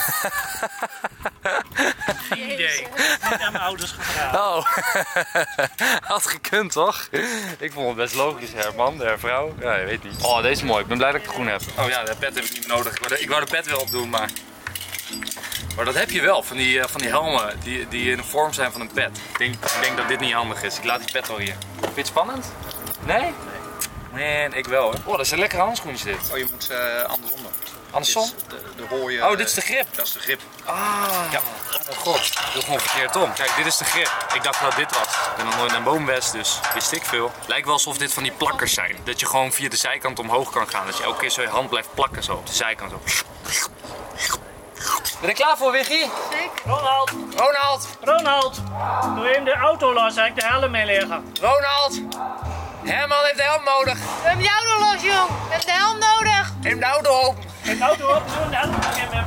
S4: Geen idee. Niet aan mijn ouders gevraagd.
S1: Oh. Had gekund, toch? Ik vond het best logisch, Herman, de hervrouw. Ja, je weet niet. Oh, deze is mooi. Ik ben blij dat ik het groen heb. Oh ja, de pet heb ik niet nodig. Ik wou de, ik wou de pet wel opdoen, maar... Maar dat heb je wel, van die, van die helmen die, die in de vorm zijn van een pet. Ik denk, ik denk dat dit niet handig is. Ik laat die pet wel hier. Vind je het spannend? Nee? Nee. Man, ik wel hoor. Oh, dat is een lekkere handschoentje dit.
S2: Oh, je moet uh, andersom doen.
S1: Andersom?
S2: De, de rode,
S1: oh, dit is de grip?
S2: Dat is de grip.
S1: Ah, ja. Oh mijn god. Ik doe gewoon verkeerd om. Kijk, dit is de grip. Ik dacht dat dit was. Ik ben nog nooit naar boomwest, dus wist ik veel. Lijkt wel alsof dit van die plakkers zijn. Dat je gewoon via de zijkant omhoog kan gaan. Dat je elke keer zo je hand blijft plakken zo. Op de zijkant zo. Ben je klaar voor, Wiggy?
S3: Zeker.
S4: Ronald!
S1: Ronald!
S4: Ronald! Doe even de auto los, heb ik de helm mee liggen.
S1: Ronald! Herman heeft de helm nodig.
S3: We hebben de auto los, jong. We hebben de helm nodig.
S1: Neem de auto op.
S4: Neem de auto op, doe de helm op.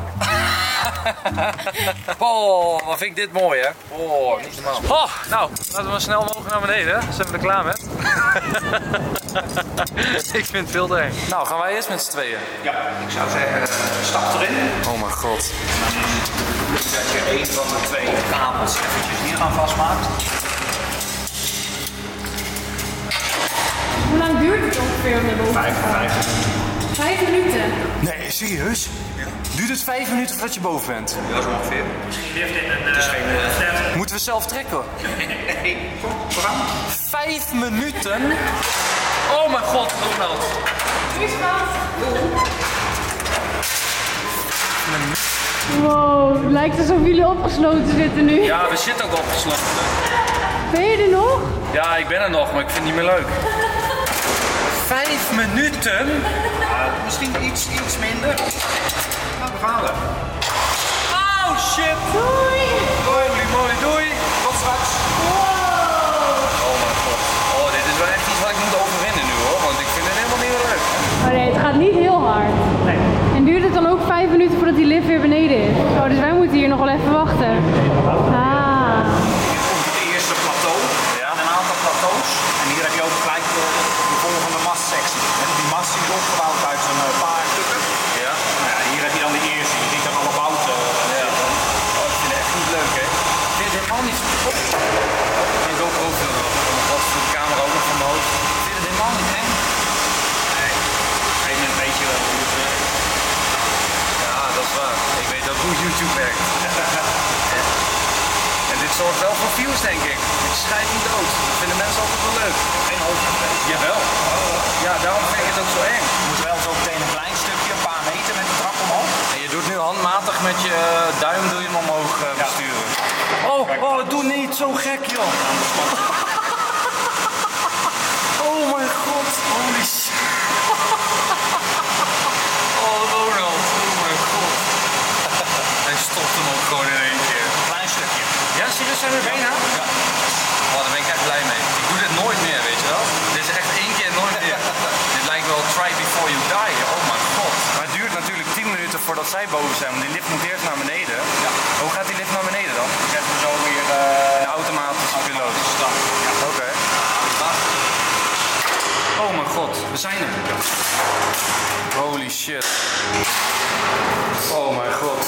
S1: Oh, wat vind ik dit mooi, hè? Oh, niet normaal. Oh, nou, laten we maar snel mogelijk naar beneden. Dan zijn we er klaar met. Ik vind het veel te eng. Nou, gaan wij eerst met z'n tweeën?
S2: Ja, ik zou zeggen, stap erin.
S1: Oh mijn god.
S2: Dat je een van de twee kabels eventjes hier aan vastmaakt.
S3: Hoe lang duurt het ongeveer om naar boven te
S2: Vijf, vijf.
S3: Vijf minuten.
S1: Nee, serieus? Ja. Duurt het vijf minuten voordat je boven bent?
S2: Ja, zo ongeveer.
S4: Misschien heeft dit een...
S2: Het is geen... Uh,
S1: Moeten we zelf trekken?
S2: nee, kom, vooraan.
S1: Vijf minuten? Oh mijn god, Ronald.
S3: Wie is het?
S1: even een...
S3: Wow, het lijkt alsof jullie opgesloten zitten nu.
S1: Ja, we zitten ook opgesloten.
S3: Ben je er nog?
S1: Ja, ik ben er nog, maar ik vind het niet meer leuk. Vijf minuten?
S2: Uh, misschien iets, iets minder. Nou, we gaan er.
S1: Oh shit!
S3: Doei!
S1: Holy moly, doei!
S2: Tot straks.
S3: Wow!
S1: Oh mijn god. Oh, dit is wel echt iets wat ik moet overwinnen nu hoor, want ik vind het helemaal niet meer leuk.
S3: Oh nee, het gaat niet heel hard.
S4: Nee.
S3: En duurt het dan ook vijf minuten voordat die lift weer beneden is? Oh, dus wij moeten hier nog wel even wachten. Ah.
S2: Hier komt het eerste plateau. Ja. En een aantal plateaus. En hier heb je ook gelijk de, de volgende mastsectie. En die mast die is opgebouwd uit een uh, paar stukken.
S1: Ja?
S2: Nou ja, hier heb je dan de eerste. Je ziet dan alle bouten. Uh,
S1: Ja. Oh, ik vind het echt niet leuk hè. Ik vind het helemaal niet... Oh. Ik ook ook veel nog. Wat voor de camera ook nog van mijn hoofd. Ik vind het helemaal niet eng.
S2: nee. Op een gegeven moment weet je wel hoe het werkt.
S1: Ja, dat is waar. Ik weet ook hoe YouTube werkt. En dit zorgt wel voor views, denk ik. Ik schrijf niet dood. Dat vinden mensen altijd wel leuk.
S2: Geen hoofdgevecht.
S1: Jawel. Ja, daarom vind ik het ook zo eng.
S2: Je moet wel zo meteen een klein stukje, een paar meter met de trap omhoog.
S1: En je doet nu handmatig met je uh, duim doe je hem omhoog uh, besturen. Oh, oh, doe niet zo gek, joh. Oh mijn god. Holy shit. Oh, Ronald. Oh mijn god. Hij stopt hem ook gewoon in één keer.
S2: Klein stukje.
S1: Ja, serieus zijn we bijna?
S2: Ja.
S1: Oh, daar ben ik echt blij mee. Ik doe dit nooit meer, weet je wel. Dit is echt één keer nooit meer. Dit lijkt wel try before you die. Oh mijn god. Maar het duurt natuurlijk tien minuten voordat zij boven zijn. Want die lift moet eerst naar beneden.
S2: Ja.
S1: Hoe gaat die lift naar beneden dan?
S2: Zetten we zo weer uh,
S1: Een automatische piloot.
S2: stap. Ja.
S1: Oké. Oh mijn god, we zijn er. Holy shit. Oh mijn god.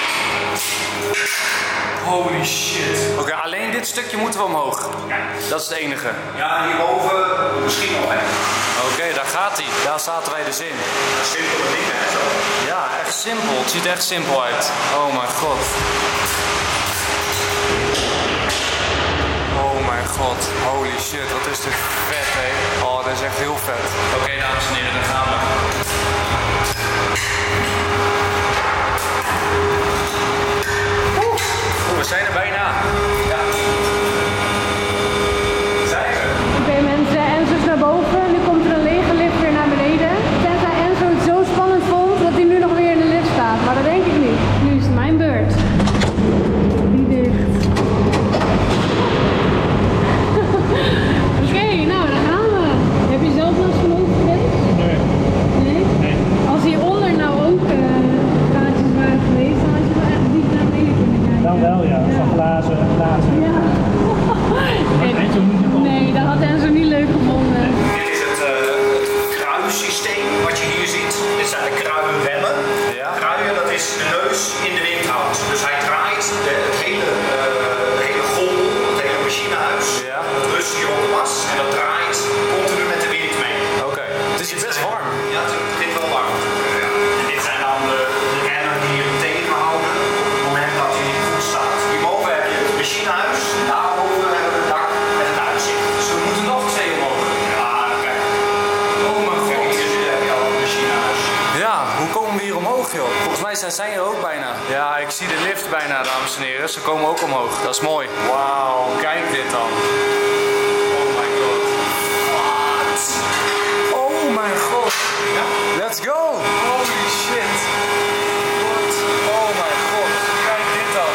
S1: Holy shit. Oké, alleen dit stukje moeten we omhoog. Dat is het enige.
S2: Ja, hierboven misschien nog, hè.
S1: Oké, daar gaat hij. Daar zaten wij dus in.
S2: Simpele dingen, hè, zo.
S1: Ja, echt simpel. Het ziet er echt simpel uit. Oh mijn god. Oh mijn god. Holy shit, wat is dit vet, hé. Oh, dit is echt heel vet. Oké, dames en heren, daar gaan we. Oeh, we zijn er bijna. Ja. Zijn we?
S3: Oké mensen, Enzo is naar boven. Nu komt er een lege lift weer naar beneden. Tenzij Enzo het zo spannend vond dat hij nu nog weer in de lift staat. Maar dat denk ik niet. Nu is het mijn beurt. Die dicht. Oké, nou daar gaan we. Heb je zelf last van hoofdpijn?
S4: Nee.
S3: Nee?
S4: Nee.
S3: Als hieronder nou ook uh, gaatjes waren geweest, dan had je wel echt diep naar beneden kunnen kijken.
S4: Dan wel, ja. Van glazen, glazen.
S3: Ja.
S4: Maar Enzo niet naar boven.
S3: Nee, dat had Enzo niet leuk gevonden.
S2: Dit is het, uh, het kruissysteem wat je hier ziet. Dit zijn de kruienremmen.
S1: Ja.
S2: Kruien, dat is de neus in de wind houdt. Dus hij draait de, het hele, uh, de hele gondel, het hele machinehuis.
S1: Ja.
S2: Dat rust hier op de mas en dat draait continu met de wind mee.
S1: Oké, het is hier best warm.
S2: Ja, het vindt wel warm. Ja. En dit zijn dan de, de remmen die je tegenhouden op het moment dat hij niet goed staat. Hierboven heb je het machinehuis, daarboven hebben we het dak met het uitzicht.
S1: Dus we moeten nog twee omhoog.
S2: Ja, kijk.
S1: Oh mijn god.
S2: Hier heb je al het machinehuis.
S1: Ja, hoe komen we hier omhoog, joh? Volgens mij zijn zij er ook bijna. Ja, ik zie de lift bijna, dames en heren. Ze komen ook omhoog. Dat is mooi. Wauw, kijk dit dan. Oh my god. What? Oh mijn god. Let's go. Holy shit. What? Oh mijn god. Kijk dit dan.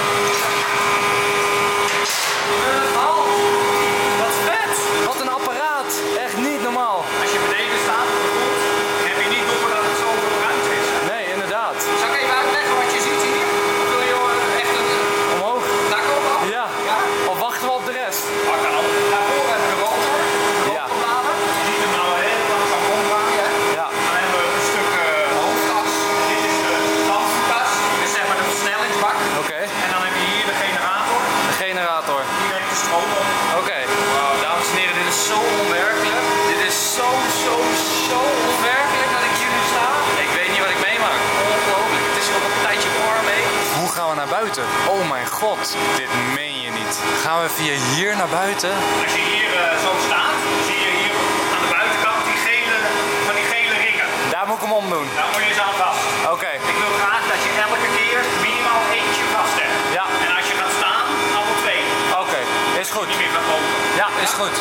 S1: Oh, wat vet. Wat een apparaat. Echt niet normaal.
S2: Als je beneden staat op de grond, heb je niet door dat het zo veel ruimte is.
S1: Nee, inderdaad.
S2: Zal ik even uitleggen wat je ziet hier? Of wil je uh, echt een
S1: Omhoog.
S2: dak op?
S1: Ja.
S2: Ja?
S1: Of wachten we op de rest?
S2: Maar kan ook. Daarvoor hebben we de rotor. De
S1: Ja.
S2: rotorbladen. Je ziet hem nou heel langzaam ronddraaien.
S1: Ja.
S2: Dan hebben we een stuk uh, hoofdas. Dit is de dampvoertas. Dit is zeg maar de versnellingsbak.
S1: Oké.
S2: En dan heb je hier de generator.
S1: De generator.
S2: Die werkt de stroom op.
S1: Oké. Wauw, dames en heren, dit is zo onwerkelijk. Dit is zo, zo, zo onwerkelijk dat ik hier nu sta. Ik weet niet wat ik meemaak. Ongelooflijk. Het is hier ook een tijdje warm mee. Hoe gaan we naar buiten? Oh mijn god, dit meen je niet. Gaan we via hier naar buiten?
S2: Als je hier uh, zo staat, zie je hier aan de buitenkant die gele, van die gele ringen.
S1: Daar moet ik hem omdoen.
S2: Daar moet je eens aan vast.
S1: Oké.
S2: Ik wil graag dat je elke keer
S1: goed.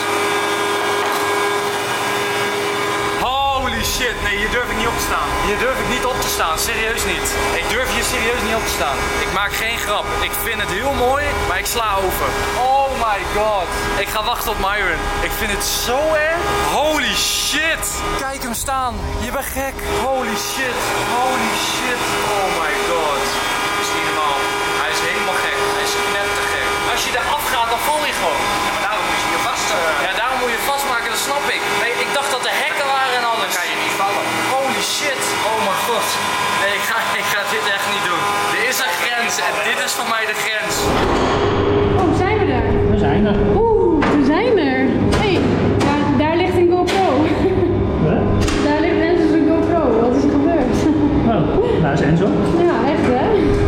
S1: Holy shit, nee, hier durf ik niet op te staan. Hier durf ik niet op te staan, serieus niet. Ik durf hier serieus niet op te staan. Ik maak geen grap. Ik vind het heel mooi, maar ik sla over. Oh my god. Ik ga wachten op Myron. Ik vind het zo erg. Holy shit. Kijk hem staan. Je bent gek. Holy shit. Holy shit. Oh my god. Dat is niet normaal. Hij is helemaal gek. Hij is knettergek. Als je eraf gaat, dan val je gewoon.
S2: Ja, maar daarom moet je je vast... Uh...
S1: Ja, daarom moet je vastmaken, dat snap ik. Nee, ik dacht dat er hekken waren en alles.
S2: Dan kan je niet vallen.
S1: Holy shit. Oh mijn god. Nee, ik ga, ik ga dit echt niet doen. Er is een grens en dit is voor mij de grens.
S3: Oh, zijn we er?
S4: We zijn er.
S3: Oeh, we zijn er. Hé, hey, daar, daar ligt een GoPro.
S4: Wat?
S3: Daar ligt Enzo's een GoPro. Wat is er gebeurd?
S4: Oh, daar is Enzo.
S3: Ja, echt hè?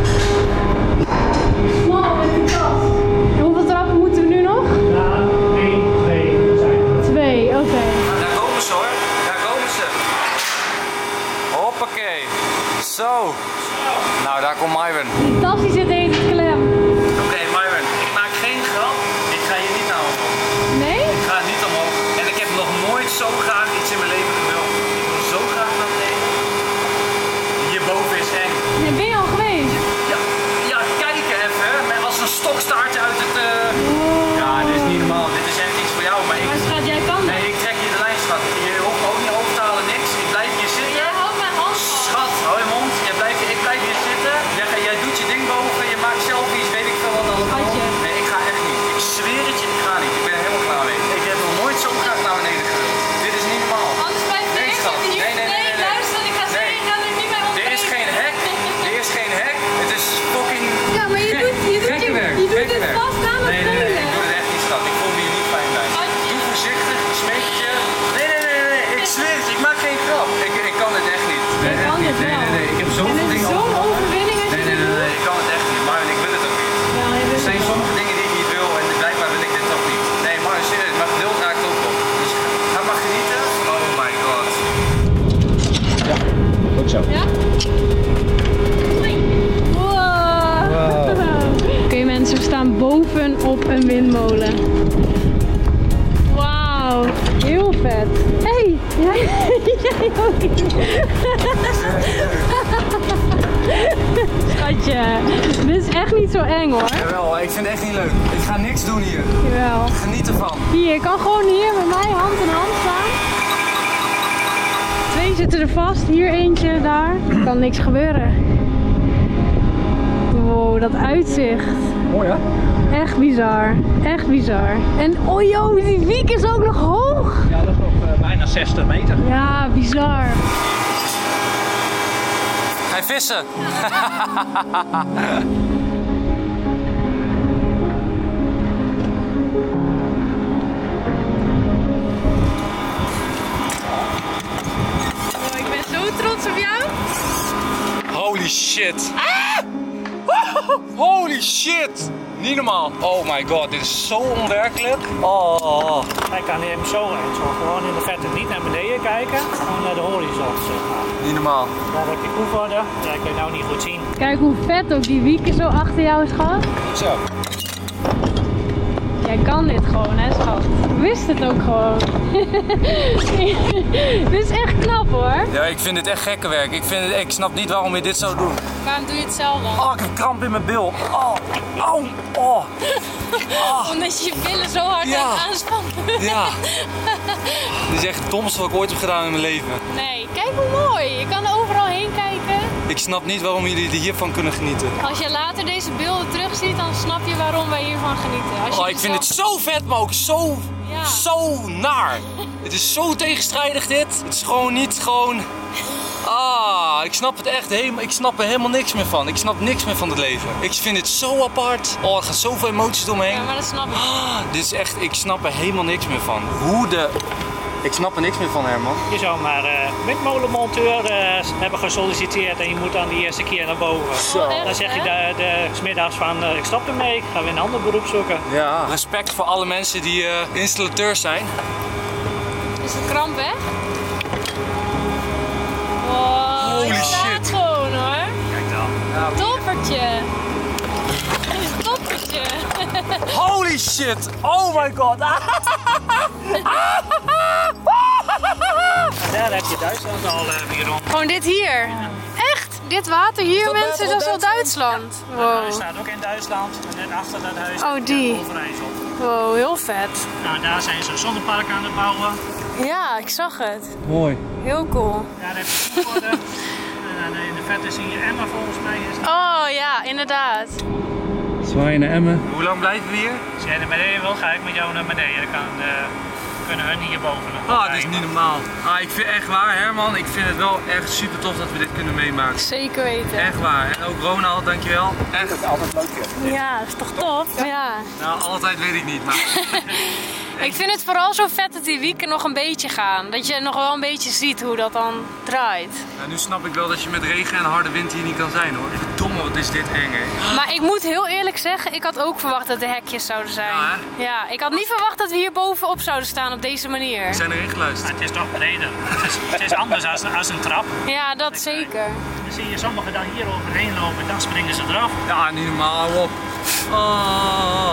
S3: Snel met die tas. En hoeveel trappen moeten we nu nog?
S4: Ja, één, twee, we zijn er.
S3: Twee, oké. Okay.
S1: Daar komen ze hoor. Daar komen ze. Hoppakee. Zo. Nou, daar komt Myron.
S3: Die tas die zit even klem.
S1: Oké, okay, Myron. Ik maak geen grap. Ik ga hier niet naar omhoog.
S3: Nee?
S1: Ik ga niet omhoog. En ik heb nog nooit zo graag iets in mijn leven gewild. Ik wil zo graag naar beneden. Hierboven is eng.
S3: Nee, ben je al geweest?
S1: Ja, ja, kijken even. Met als een stokstaartje uit het... Uh...
S3: Oh.
S1: Ja, dit is niet normaal. Dit is echt iets voor jou. Maar ik...
S3: Maar schat, jij kan
S1: Nee, ik trek hier de lijn, schat. Je hoeft me ook niet over te halen, niks. Ik blijf hier zitten.
S3: Jij houdt mijn hand vast.
S1: Schat, hou je mond. Jij blijft, ik blijf hier zitten. Jij, jij doet je ding boven. Je maakt selfies, weet ik veel wat allemaal.
S3: Schatje.
S1: Nee, ik ga echt niet. Ik zweer het je, ik ga niet. Ik ben er helemaal klaar mee. Ik heb nog nooit zo graag naar beneden gewild. Dit is niet normaal.
S3: Anders blijf je
S1: Nee,
S3: eerst
S1: schat.
S3: even hier.
S1: Nee, nee, nee, nee, nee.
S3: luister, ik ga
S1: Nee.
S3: zeggen, ik ga er niet bij
S1: Er
S3: onderweg.
S1: is geen hek. Er is geen hek. Het is fucking...
S3: Ja, maar je
S1: gek-
S3: doet, je doet, je,
S1: gekkenwerk,
S3: je doet het
S1: gekkenwerk.
S3: vast aan het
S1: Nee, nee, nee, ik
S3: velen.
S1: doe het echt niet, schat. Ik voel me hier niet fijn bij.
S3: Schatje.
S1: Doe voorzichtig, ik smeek het je. Nee, nee, nee, nee, ik zweer het, ik maak geen grap. Ik, ik kan het echt niet. Nee,
S3: Je
S1: echt
S3: kan
S1: niet.
S3: dit
S1: Nee,
S3: wel.
S1: nee, nee, ik heb
S3: En
S1: zoveel
S3: het is
S1: dingen
S3: zo'n
S1: overwonnen.
S3: overwinning als je
S1: Nee, nee,
S3: dit
S1: nee,
S3: doet.
S1: nee, ik kan het echt niet. Maar ik wil het ook niet.
S3: Ja, je
S1: Er
S3: doet
S1: zijn
S3: het wel.
S1: sommige dingen die ik niet wil en blijkbaar wil ik dit ook niet. Nee, maar serieus, mijn geduld raakt ook op. Dus ga maar genieten. Oh my god.
S4: Goed zo.
S3: Ja? Wow. Oké mensen, we staan boven op een windmolen. Wauw, heel vet. Hé, hey, jij, jij ook. Schatje, dit is echt niet zo eng hoor.
S1: Jawel, ik vind het echt niet leuk. Ik ga niks doen hier.
S3: Jawel.
S1: Geniet ervan.
S3: Hier, je kan gewoon hier met mij hand in hand staan. Twee zitten er vast, hier eentje, daar. Er kan niks gebeuren. Wow, dat uitzicht.
S4: Mooi hè?
S3: Echt bizar. Echt bizar. En oh joh, die wiek is ook nog hoog.
S4: Ja, dat is nog uh, bijna zestig meter.
S3: Ja, bizar.
S1: Ga je vissen?
S3: Oh, ik ben zo trots op jou.
S1: Holy shit. Holy shit. Niet normaal. Oh my god, dit is zo onwerkelijk. Oh.
S4: Hij kan hem zo en zo gewoon in de verte niet naar beneden kijken, gewoon naar de horizon zeg maar.
S1: Niet normaal.
S4: Daar heb je oefenen, dat kun je nou niet goed zien.
S3: Kijk hoe vet ook die wieken zo achter jou is gehad.
S1: Zo.
S3: Jij kan dit gewoon, hè schat? Ik wist het ook gewoon. Dit is echt knap hoor.
S1: Ja, ik vind dit echt gekke werk. Ik, vind het, ik snap niet waarom je dit zou doen.
S3: Waarom doe je het zelf dan?
S1: Oh, ik heb kramp in mijn bil. Oh, oh, oh. Oh.
S3: Omdat je je billen zo hard
S1: Ja.
S3: aan het aanspannen.
S1: Ja. Dit is echt het domste wat ik ooit heb gedaan in mijn leven.
S3: Nee, kijk hoe mooi. Je kan overal heen kijken.
S1: Ik snap niet waarom jullie hiervan kunnen genieten.
S3: Als je later deze beelden terugziet, dan snap je waarom wij hiervan genieten. Als je
S1: Oh, ik vind het zo vet, maar ook zo,
S3: Ja.
S1: zo naar. Het is zo tegenstrijdig dit. Het is gewoon niet gewoon... Ah, ik snap het echt helemaal. Ik snap er helemaal niks meer van. Ik snap niks meer van het leven. Ik vind het zo apart. Oh, er gaan zoveel emoties door me heen.
S3: Ja, maar dat snap ik.
S1: Ah, dit is echt, ik snap er helemaal niks meer van. Hoe de... Ik snap er niks meer van, Herman.
S4: Je zou maar uh, windmolenmonteur uh, hebben gesolliciteerd en je moet dan die eerste keer naar boven.
S1: Zo.
S4: Dan zeg je de, de, 's middags van uh, ik stop ermee, ik ga weer een ander beroep zoeken.
S1: Ja. Respect voor alle mensen die uh, installateurs zijn.
S3: Is de kramp weg? Wow,
S1: Holy
S3: je staat
S1: shit.
S3: gewoon hoor.
S2: Kijk dan.
S3: Toppertje. Toppertje.
S1: Holy shit! Oh my god!
S4: Daar heb je Duitsland al uh, weer rond.
S3: Gewoon dit hier? Echt? Dit water hier,
S1: dat
S3: mensen, dat is al Duitsland?
S4: Ja. Dat
S3: Wow.
S4: huis staat ook in Duitsland. En net achter dat huis
S3: Oh, die.
S4: Overijssel.
S3: Wow, heel vet.
S4: Nou, daar zijn ze een zonnepark aan het bouwen.
S3: Ja, ik zag het.
S1: Mooi.
S3: Heel cool.
S4: Daar heb je geworden. En dan in de verte zie je Emma volgens mij. Is het.
S3: Oh ja, inderdaad.
S1: Zwaaien naar Emmen. Hoe lang blijven we hier?
S4: Als jij naar beneden wil, ga ik met jou naar beneden. Dan kan, uh, kunnen hun hierboven nog.
S1: Ah, dit is niet normaal. Ah, ik vind echt waar, Herman. Ik vind het wel echt super tof dat we dit kunnen meemaken.
S3: Zeker weten.
S1: Echt waar. En ook Ronald, dankjewel. Echt.
S2: Dat is altijd leuk.
S3: Ja, dat is toch top? Ja.
S1: Nou, altijd weet ik niet, maar...
S3: Ik vind het vooral zo vet dat die wieken nog een beetje gaan. Dat je nog wel een beetje ziet hoe dat dan draait.
S1: Ja, nu snap ik wel dat je met regen en harde wind hier niet kan zijn, hoor. Verdomme, wat is dit eng, hè.
S3: Maar ik moet heel eerlijk zeggen, ik had ook verwacht dat de hekjes zouden zijn.
S1: Ja, hè?
S3: Ja, ik had niet verwacht dat we hier bovenop zouden staan op deze manier.
S1: We zijn erin geluisterd.
S4: Maar het is toch breder. Het is, het is anders als, als een trap.
S3: Ja, dat zeker.
S4: Dan zie je sommigen dan hier overheen lopen en dan springen ze eraf.
S1: Ja, niet normaal, hou op. Oh.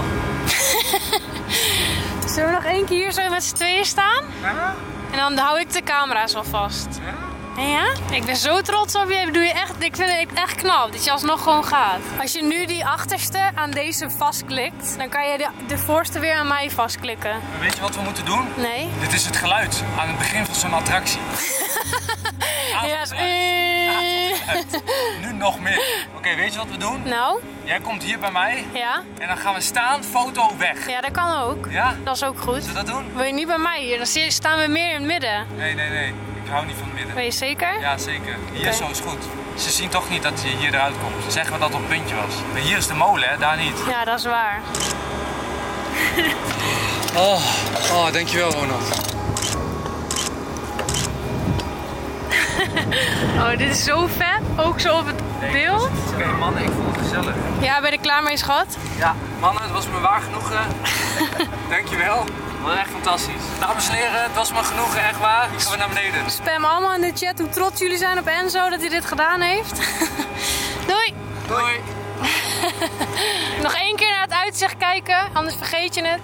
S3: Zullen we nog één keer hier zo met z'n tweeën staan?
S1: Ja?
S3: En dan hou ik de camera's wel vast.
S1: Ja?
S3: En ja? Ik ben zo trots op je. Doe je echt, ik vind het echt knap dat je alsnog gewoon gaat. Als je nu die achterste aan deze vastklikt, dan kan je de, de voorste weer aan mij vastklikken.
S1: Weet je wat we moeten doen?
S3: Nee?
S1: Dit is het geluid aan het begin van zo'n attractie.
S3: Ja.
S1: Avondgeluid. Nu nog meer. Oké, okay, weet je wat we doen?
S3: Nou?
S1: Jij komt hier bij mij
S3: Ja?
S1: en dan gaan we staan, foto weg.
S3: Ja, dat kan ook.
S1: Ja?
S3: Dat is ook goed.
S1: Zullen we dat doen?
S3: Wil je niet bij mij hier? Dan zie- staan we meer in het midden.
S1: Nee, nee, nee. Ik hou niet van het midden.
S3: Ben je zeker?
S1: Ja, zeker. Hier
S3: Oké.
S1: zo is goed. Ze zien toch niet dat je hier eruit komt. Ze zeggen dat het op een puntje was. Maar hier is de molen, hè? Daar niet.
S3: Ja, dat is waar.
S1: Oh, oh dankjewel, Ronald.
S3: Oh, dit is zo vet. Ook zo op het beeld.
S1: Oké, okay, mannen, ik vond het gezellig.
S3: Ja, ben je er klaar mee, schat?
S1: Ja, mannen, het was me waar genoegen. Dankjewel. Wat echt fantastisch. Dames en heren, het was me genoegen, echt waar. Ik ga weer naar beneden.
S3: Spam allemaal in de chat hoe trots jullie zijn op Enzo dat hij dit gedaan heeft. Doei!
S1: Doei.
S3: Nog één keer naar het uitzicht kijken, anders vergeet je het.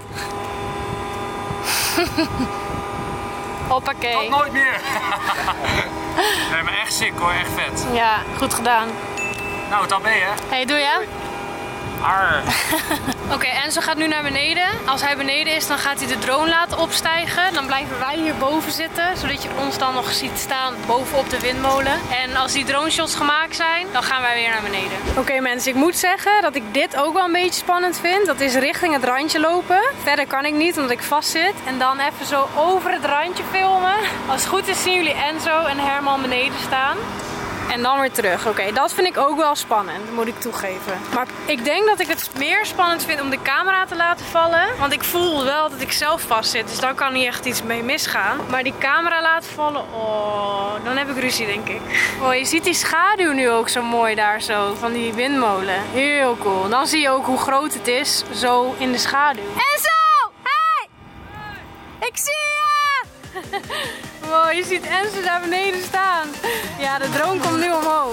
S3: Hoppakee.
S1: Tot nooit meer. Nee, maar echt sick hoor, echt vet.
S3: Ja, goed gedaan.
S1: Nou, het ben je.
S3: Hey, doe je?
S1: Arr.
S3: Oké, okay, Enzo gaat nu naar beneden. Als hij beneden is, dan gaat hij de drone laten opstijgen. Dan blijven wij hier boven zitten, zodat je ons dan nog ziet staan bovenop de windmolen. En als die drone shots gemaakt zijn, dan gaan wij weer naar beneden. Oké okay, mensen, ik moet zeggen dat ik dit ook wel een beetje spannend vind. Dat is richting het randje lopen. Verder kan ik niet, omdat ik vast zit. En dan even zo over het randje filmen. Als het goed is zien jullie Enzo en Herman beneden staan. En dan weer terug. Oké, okay, dat vind ik ook wel spannend, moet ik toegeven. Maar ik denk dat ik het meer spannend vind om de camera te laten vallen. Want ik voel wel dat ik zelf vast zit, dus dan kan niet echt iets mee misgaan. Maar die camera laten vallen, oh, dan heb ik ruzie denk ik. Oh, je ziet die schaduw nu ook zo mooi daar zo, van die windmolen. Heel cool. Dan zie je ook hoe groot het is, zo in de schaduw. Enzo! Hey! Ik zie je! Wow, je ziet Enzo daar beneden staan. Ja, de drone komt nu omhoog.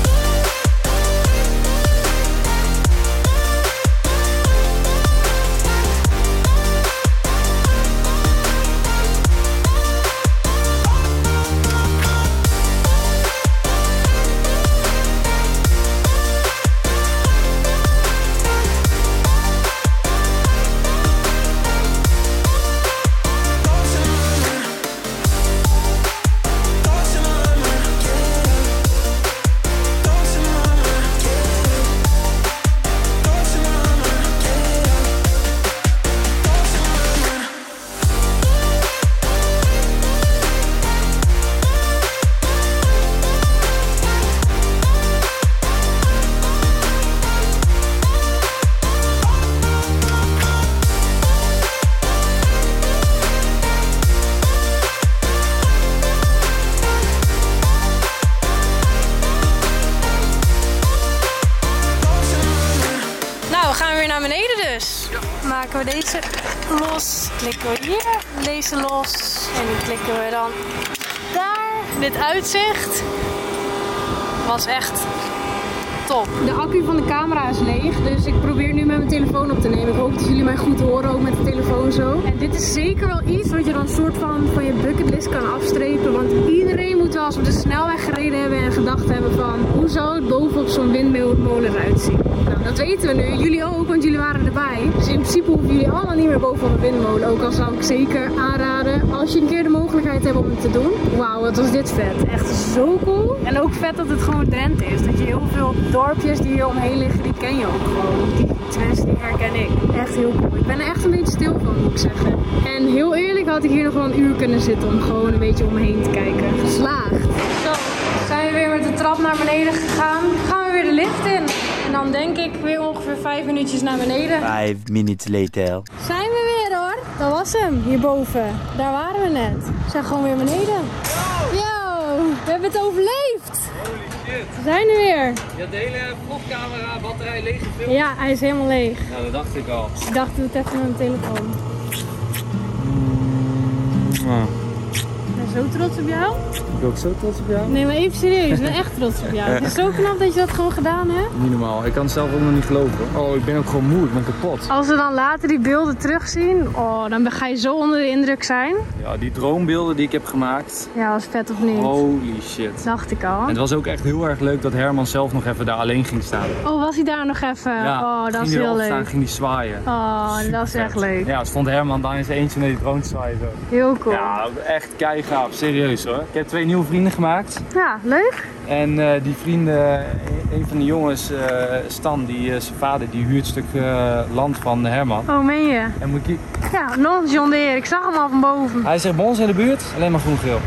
S3: Maken we deze los, klikken we hier, deze los en die klikken we dan daar. Dit uitzicht was echt top. De accu van de camera is leeg, dus ik probeer nu met mijn telefoon op te nemen. Ik hoop dat jullie mij goed horen, ook met de telefoon zo. En dit is zeker wel iets wat je dan soort van van je bucketlist kan afstrepen. Want iedereen moet wel eens op de snelweg gereden hebben en gedacht hebben van hoe zou het bovenop zo'n windmolen eruit zien. Nou, dat weten we nu. Jullie ook, want jullie waren erbij. Dus in principe hoeven jullie allemaal niet meer bovenop een windmolen. Ook al zou ik zeker aanraden als je een keer de mogelijkheid hebt om het te doen. Wauw, wat was dit vet. Echt zo cool. En ook vet dat het gewoon Drenthe is. Dat je heel veel dorpjes die hier omheen liggen, die ken je ook gewoon. Die mensen die herken ik. Echt heel cool. Ik ben er echt een beetje stil van, moet ik zeggen. En heel eerlijk had ik hier nog wel een uur kunnen zitten om gewoon een beetje om me heen te kijken. Geslaagd. Zo, zijn we weer met de trap naar beneden gegaan. Gaan we weer de lift in. En dan denk ik weer ongeveer vijf minuutjes naar beneden.
S5: Five minutes later.
S3: Zijn we weer hoor. Dat was hem, hierboven. Daar waren we net. We zijn gewoon weer beneden. Yo, we hebben het overleefd.
S1: Holy shit.
S3: We zijn er weer.
S1: Je had de hele vlogcamera batterij leeg gefilmd?
S3: Ja, hij is helemaal leeg.
S1: Nou, dat dacht ik al.
S3: Ik dacht, doe het even met mijn telefoon. Ik ben zo trots op jou.
S1: Ik ben ook zo trots op jou.
S3: Nee, maar even serieus. Ik ben echt trots op jou. Het is zo knap dat je dat gewoon gedaan hebt.
S1: Niet normaal. Ik kan het zelf ook nog niet geloven. Oh, ik ben ook gewoon moe. Ik ben kapot.
S3: Als we dan later die beelden terugzien, oh, dan ga je zo onder de indruk zijn.
S1: Ja, die droombeelden die ik heb gemaakt.
S3: Ja, was vet of niet?
S1: Holy shit.
S3: Dacht ik al.
S1: En het was ook echt heel erg leuk dat Herman zelf nog even daar alleen ging staan.
S3: Oh, was hij daar nog even?
S1: Ja,
S3: Oh, dat
S1: ging
S3: is
S1: hij
S3: heel
S1: erop
S3: leuk.
S1: staan, ging hij zwaaien.
S3: Oh, dat is echt leuk.
S1: Ja, stond Herman dan in zijn eentje naar die drone te zwaaien zo.
S3: Heel cool.
S1: Ja, echt keigaaf. Serieus hoor. Ik heb twee nieuwe vrienden gemaakt.
S3: Ja, leuk.
S1: En uh, die vrienden, een van de jongens, uh, Stan, die, uh, zijn vader, die huurt een stuk uh, land van Herman.
S3: Oh, meen je?
S1: En moet ik...
S3: Ja, nog een John Deere. Ik zag hem al van boven.
S1: Hij zegt bij ons in de buurt alleen maar groen-geel.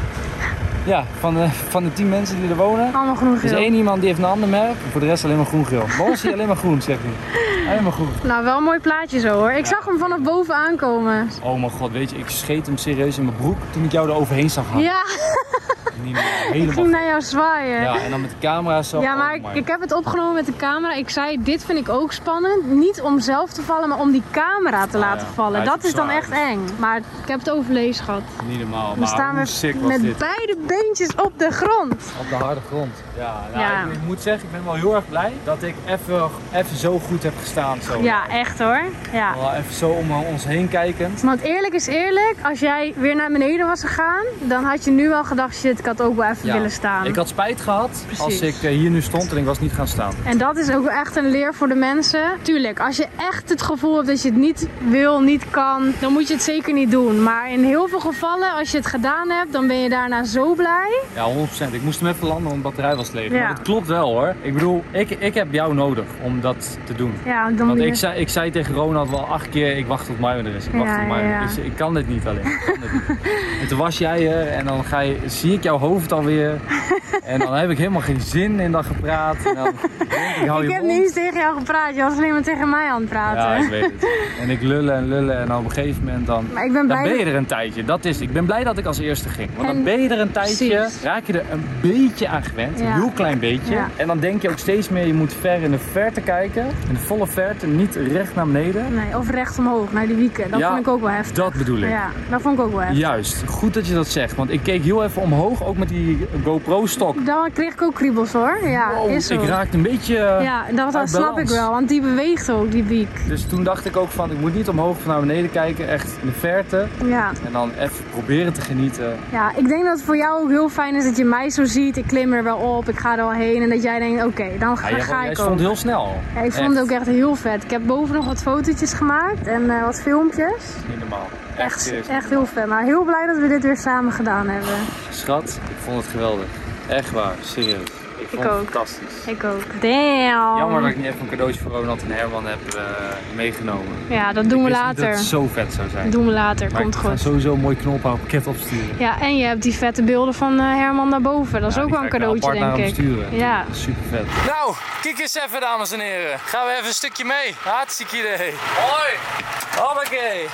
S1: Ja, van de, van de tien mensen die er wonen.
S3: Allemaal groen
S1: Er is één iemand die heeft een ander merk. Voor de rest alleen maar groen-geel. Bij ons zie je alleen maar groen, zegt hij. Alleen maar groen.
S3: Nou, wel een mooi plaatje zo hoor. Ik
S1: Ja.
S3: zag hem vanaf boven aankomen.
S1: Oh mijn god, weet je, ik scheet hem serieus in mijn broek toen ik jou er overheen zag gaan.
S3: Ja,
S1: Niet meer,
S3: ik
S1: helemaal.
S3: ging naar jou zwaaien.
S1: Ja, en dan met de camera zo.
S3: Ja, maar
S1: oh
S3: ik,
S1: my.
S3: ik heb het opgenomen met de camera. Ik zei, dit vind ik ook spannend. Niet om zelf te vallen, maar om die camera te
S1: Ah,
S3: laten
S1: ja.
S3: vallen.
S1: Hij is
S3: dat
S1: ook
S3: is dan
S1: zwaar,
S3: echt
S1: dus.
S3: eng. Maar ik heb het overleefd gehad.
S1: Niet normaal,
S3: We
S1: maar
S3: staan
S1: hoe
S3: met,
S1: sick was
S3: met
S1: dit?
S3: beide beentjes op de grond.
S1: Op de harde grond. Ja, nou,
S3: Ja.
S1: Ik, ik moet zeggen, ik ben wel heel erg blij dat ik even, even zo goed heb gestaan. Zo.
S3: Ja, echt hoor. Ja.
S1: Wel even zo om ons heen kijkend.
S3: Want eerlijk is eerlijk, als jij weer naar beneden was gegaan, dan had je nu wel gedacht, shit, ik had ook wel even
S1: Ja.
S3: willen staan.
S1: Ik had spijt gehad
S3: Precies.
S1: als ik uh, hier nu stond en ik was niet gaan staan.
S3: En dat is ook wel echt een leer voor de mensen. Tuurlijk, als je echt het gevoel hebt dat je het niet wil, niet kan, dan moet je het zeker niet doen. Maar in heel veel gevallen, als je het gedaan hebt, dan ben je daarna zo blij.
S1: Ja, honderd procent. Ik moest hem even landen, want de batterij was leeg.
S3: Ja.
S1: Maar dat klopt wel hoor. Ik bedoel, ik, ik heb jou nodig om dat te doen.
S3: Ja, dan
S1: Want
S3: moet je...
S1: ik zei, ik zei tegen Ronald wel acht keer, ik wacht tot mij er is. Ik wacht
S3: Ja,
S1: tot mij
S3: ja, ja.
S1: is. Ik kan dit niet alleen. Ik kan dit niet. En toen was jij er en dan ga je, zie ik jouw hoofd alweer. En dan heb ik helemaal geen zin in dat gepraat. En dan denk ik, hou
S3: Ik
S1: je
S3: heb
S1: mond.
S3: niet eens tegen jou gepraat, je was alleen maar tegen mij aan het praten.
S1: Ja, ik weet het. En ik lullen en lullen en dan op een gegeven moment dan,
S3: Maar ik ben
S1: dan
S3: blij
S1: ben je er een tijdje. Dat is het. Ik ben blij dat ik als eerste ging. Want dan
S3: En-
S1: ben je er een tijdje,
S3: Precies.
S1: raak je er een beetje aan gewend.
S3: Ja.
S1: Een heel klein beetje.
S3: Ja.
S1: En dan denk je ook steeds meer, je moet ver in de verte kijken. In de volle verte, niet recht naar beneden.
S3: Nee, of rechts omhoog, naar die wieken. Dat
S1: Ja,
S3: vond ik ook wel heftig.
S1: Dat bedoel ik.
S3: Ja, dat vond ik ook wel heftig.
S1: Juist, goed dat je dat zegt. Want ik keek heel even omhoog, ook met die GoPro-stok.
S3: Dan kreeg ik ook kriebels hoor. Ja,
S1: Wow,
S3: is zo.
S1: ik raakte een beetje uh,
S3: Ja, dat, dat
S1: uit
S3: snap ik
S1: balans.
S3: wel, want die beweegt ook, die wiek.
S1: Dus toen dacht ik ook van, ik moet niet omhoog of naar beneden kijken, echt in de verte.
S3: Ja.
S1: En dan even proberen te genieten.
S3: Ja, ik denk dat het voor jou ook heel fijn is dat je mij zo ziet. Ik klim er wel op, ik ga er wel heen. En dat jij denkt, oké, dan ga,
S1: Ja, jij,
S3: ga
S1: jij
S3: ik
S1: stond
S3: ook.
S1: heel snel.
S3: Ja, ik vond het ook echt heel vet. Ik heb boven nog wat fotootjes gemaakt en uh, wat filmpjes.
S1: Niet normaal.
S3: Echt,
S1: serieus.
S3: echt heel vet. Maar heel blij dat we dit weer samen gedaan hebben.
S1: Schat, ik vond het geweldig. Echt waar, serieus. Ik vond
S3: Ik
S1: het
S3: ook.
S1: fantastisch.
S3: Ik ook. Damn.
S1: Jammer dat ik niet even een cadeautje voor Ronald en Herman heb uh, meegenomen.
S3: Ja, dat doen we
S1: Ik wist niet
S3: later.
S1: dat het zo vet zou zijn.
S3: Dat doen we later,
S1: Maar
S3: komt
S1: ik ga
S3: goed.
S1: sowieso een mooi knolpakket opsturen.
S3: Ja, en je hebt die vette beelden van uh, Herman daarboven. Dat is
S1: Ja,
S3: ook
S1: die
S3: wel een
S1: ga ik
S3: cadeautje,
S1: apart naar
S3: denk
S1: hem
S3: ik.
S1: sturen.
S3: Ja.
S1: Super vet. Nou, kijk eens even, dames en heren. Gaan we even een stukje mee. Hartstikke idee. Hoi. Hoppakee.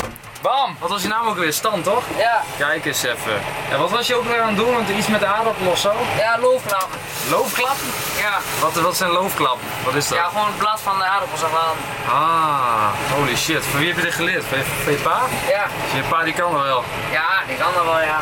S1: Bam. Wat was je naam ook weer? Stan, toch?
S6: Ja,
S1: Kijk eens even. En wat was je ook weer aan het doen? Want iets met de aardappel of zo?
S6: ja, loofklap.
S1: Loofklap?
S5: Ja.
S1: Wat, wat zijn loofklap? Wat is dat?
S5: Ja, gewoon het blad van de aardappels afhalen.
S1: Ah, holy shit. Van wie heb je dit geleerd? Van je, van je pa?
S5: Ja.
S1: Je pa die kan er wel.
S5: Ja, die kan dat wel, ja.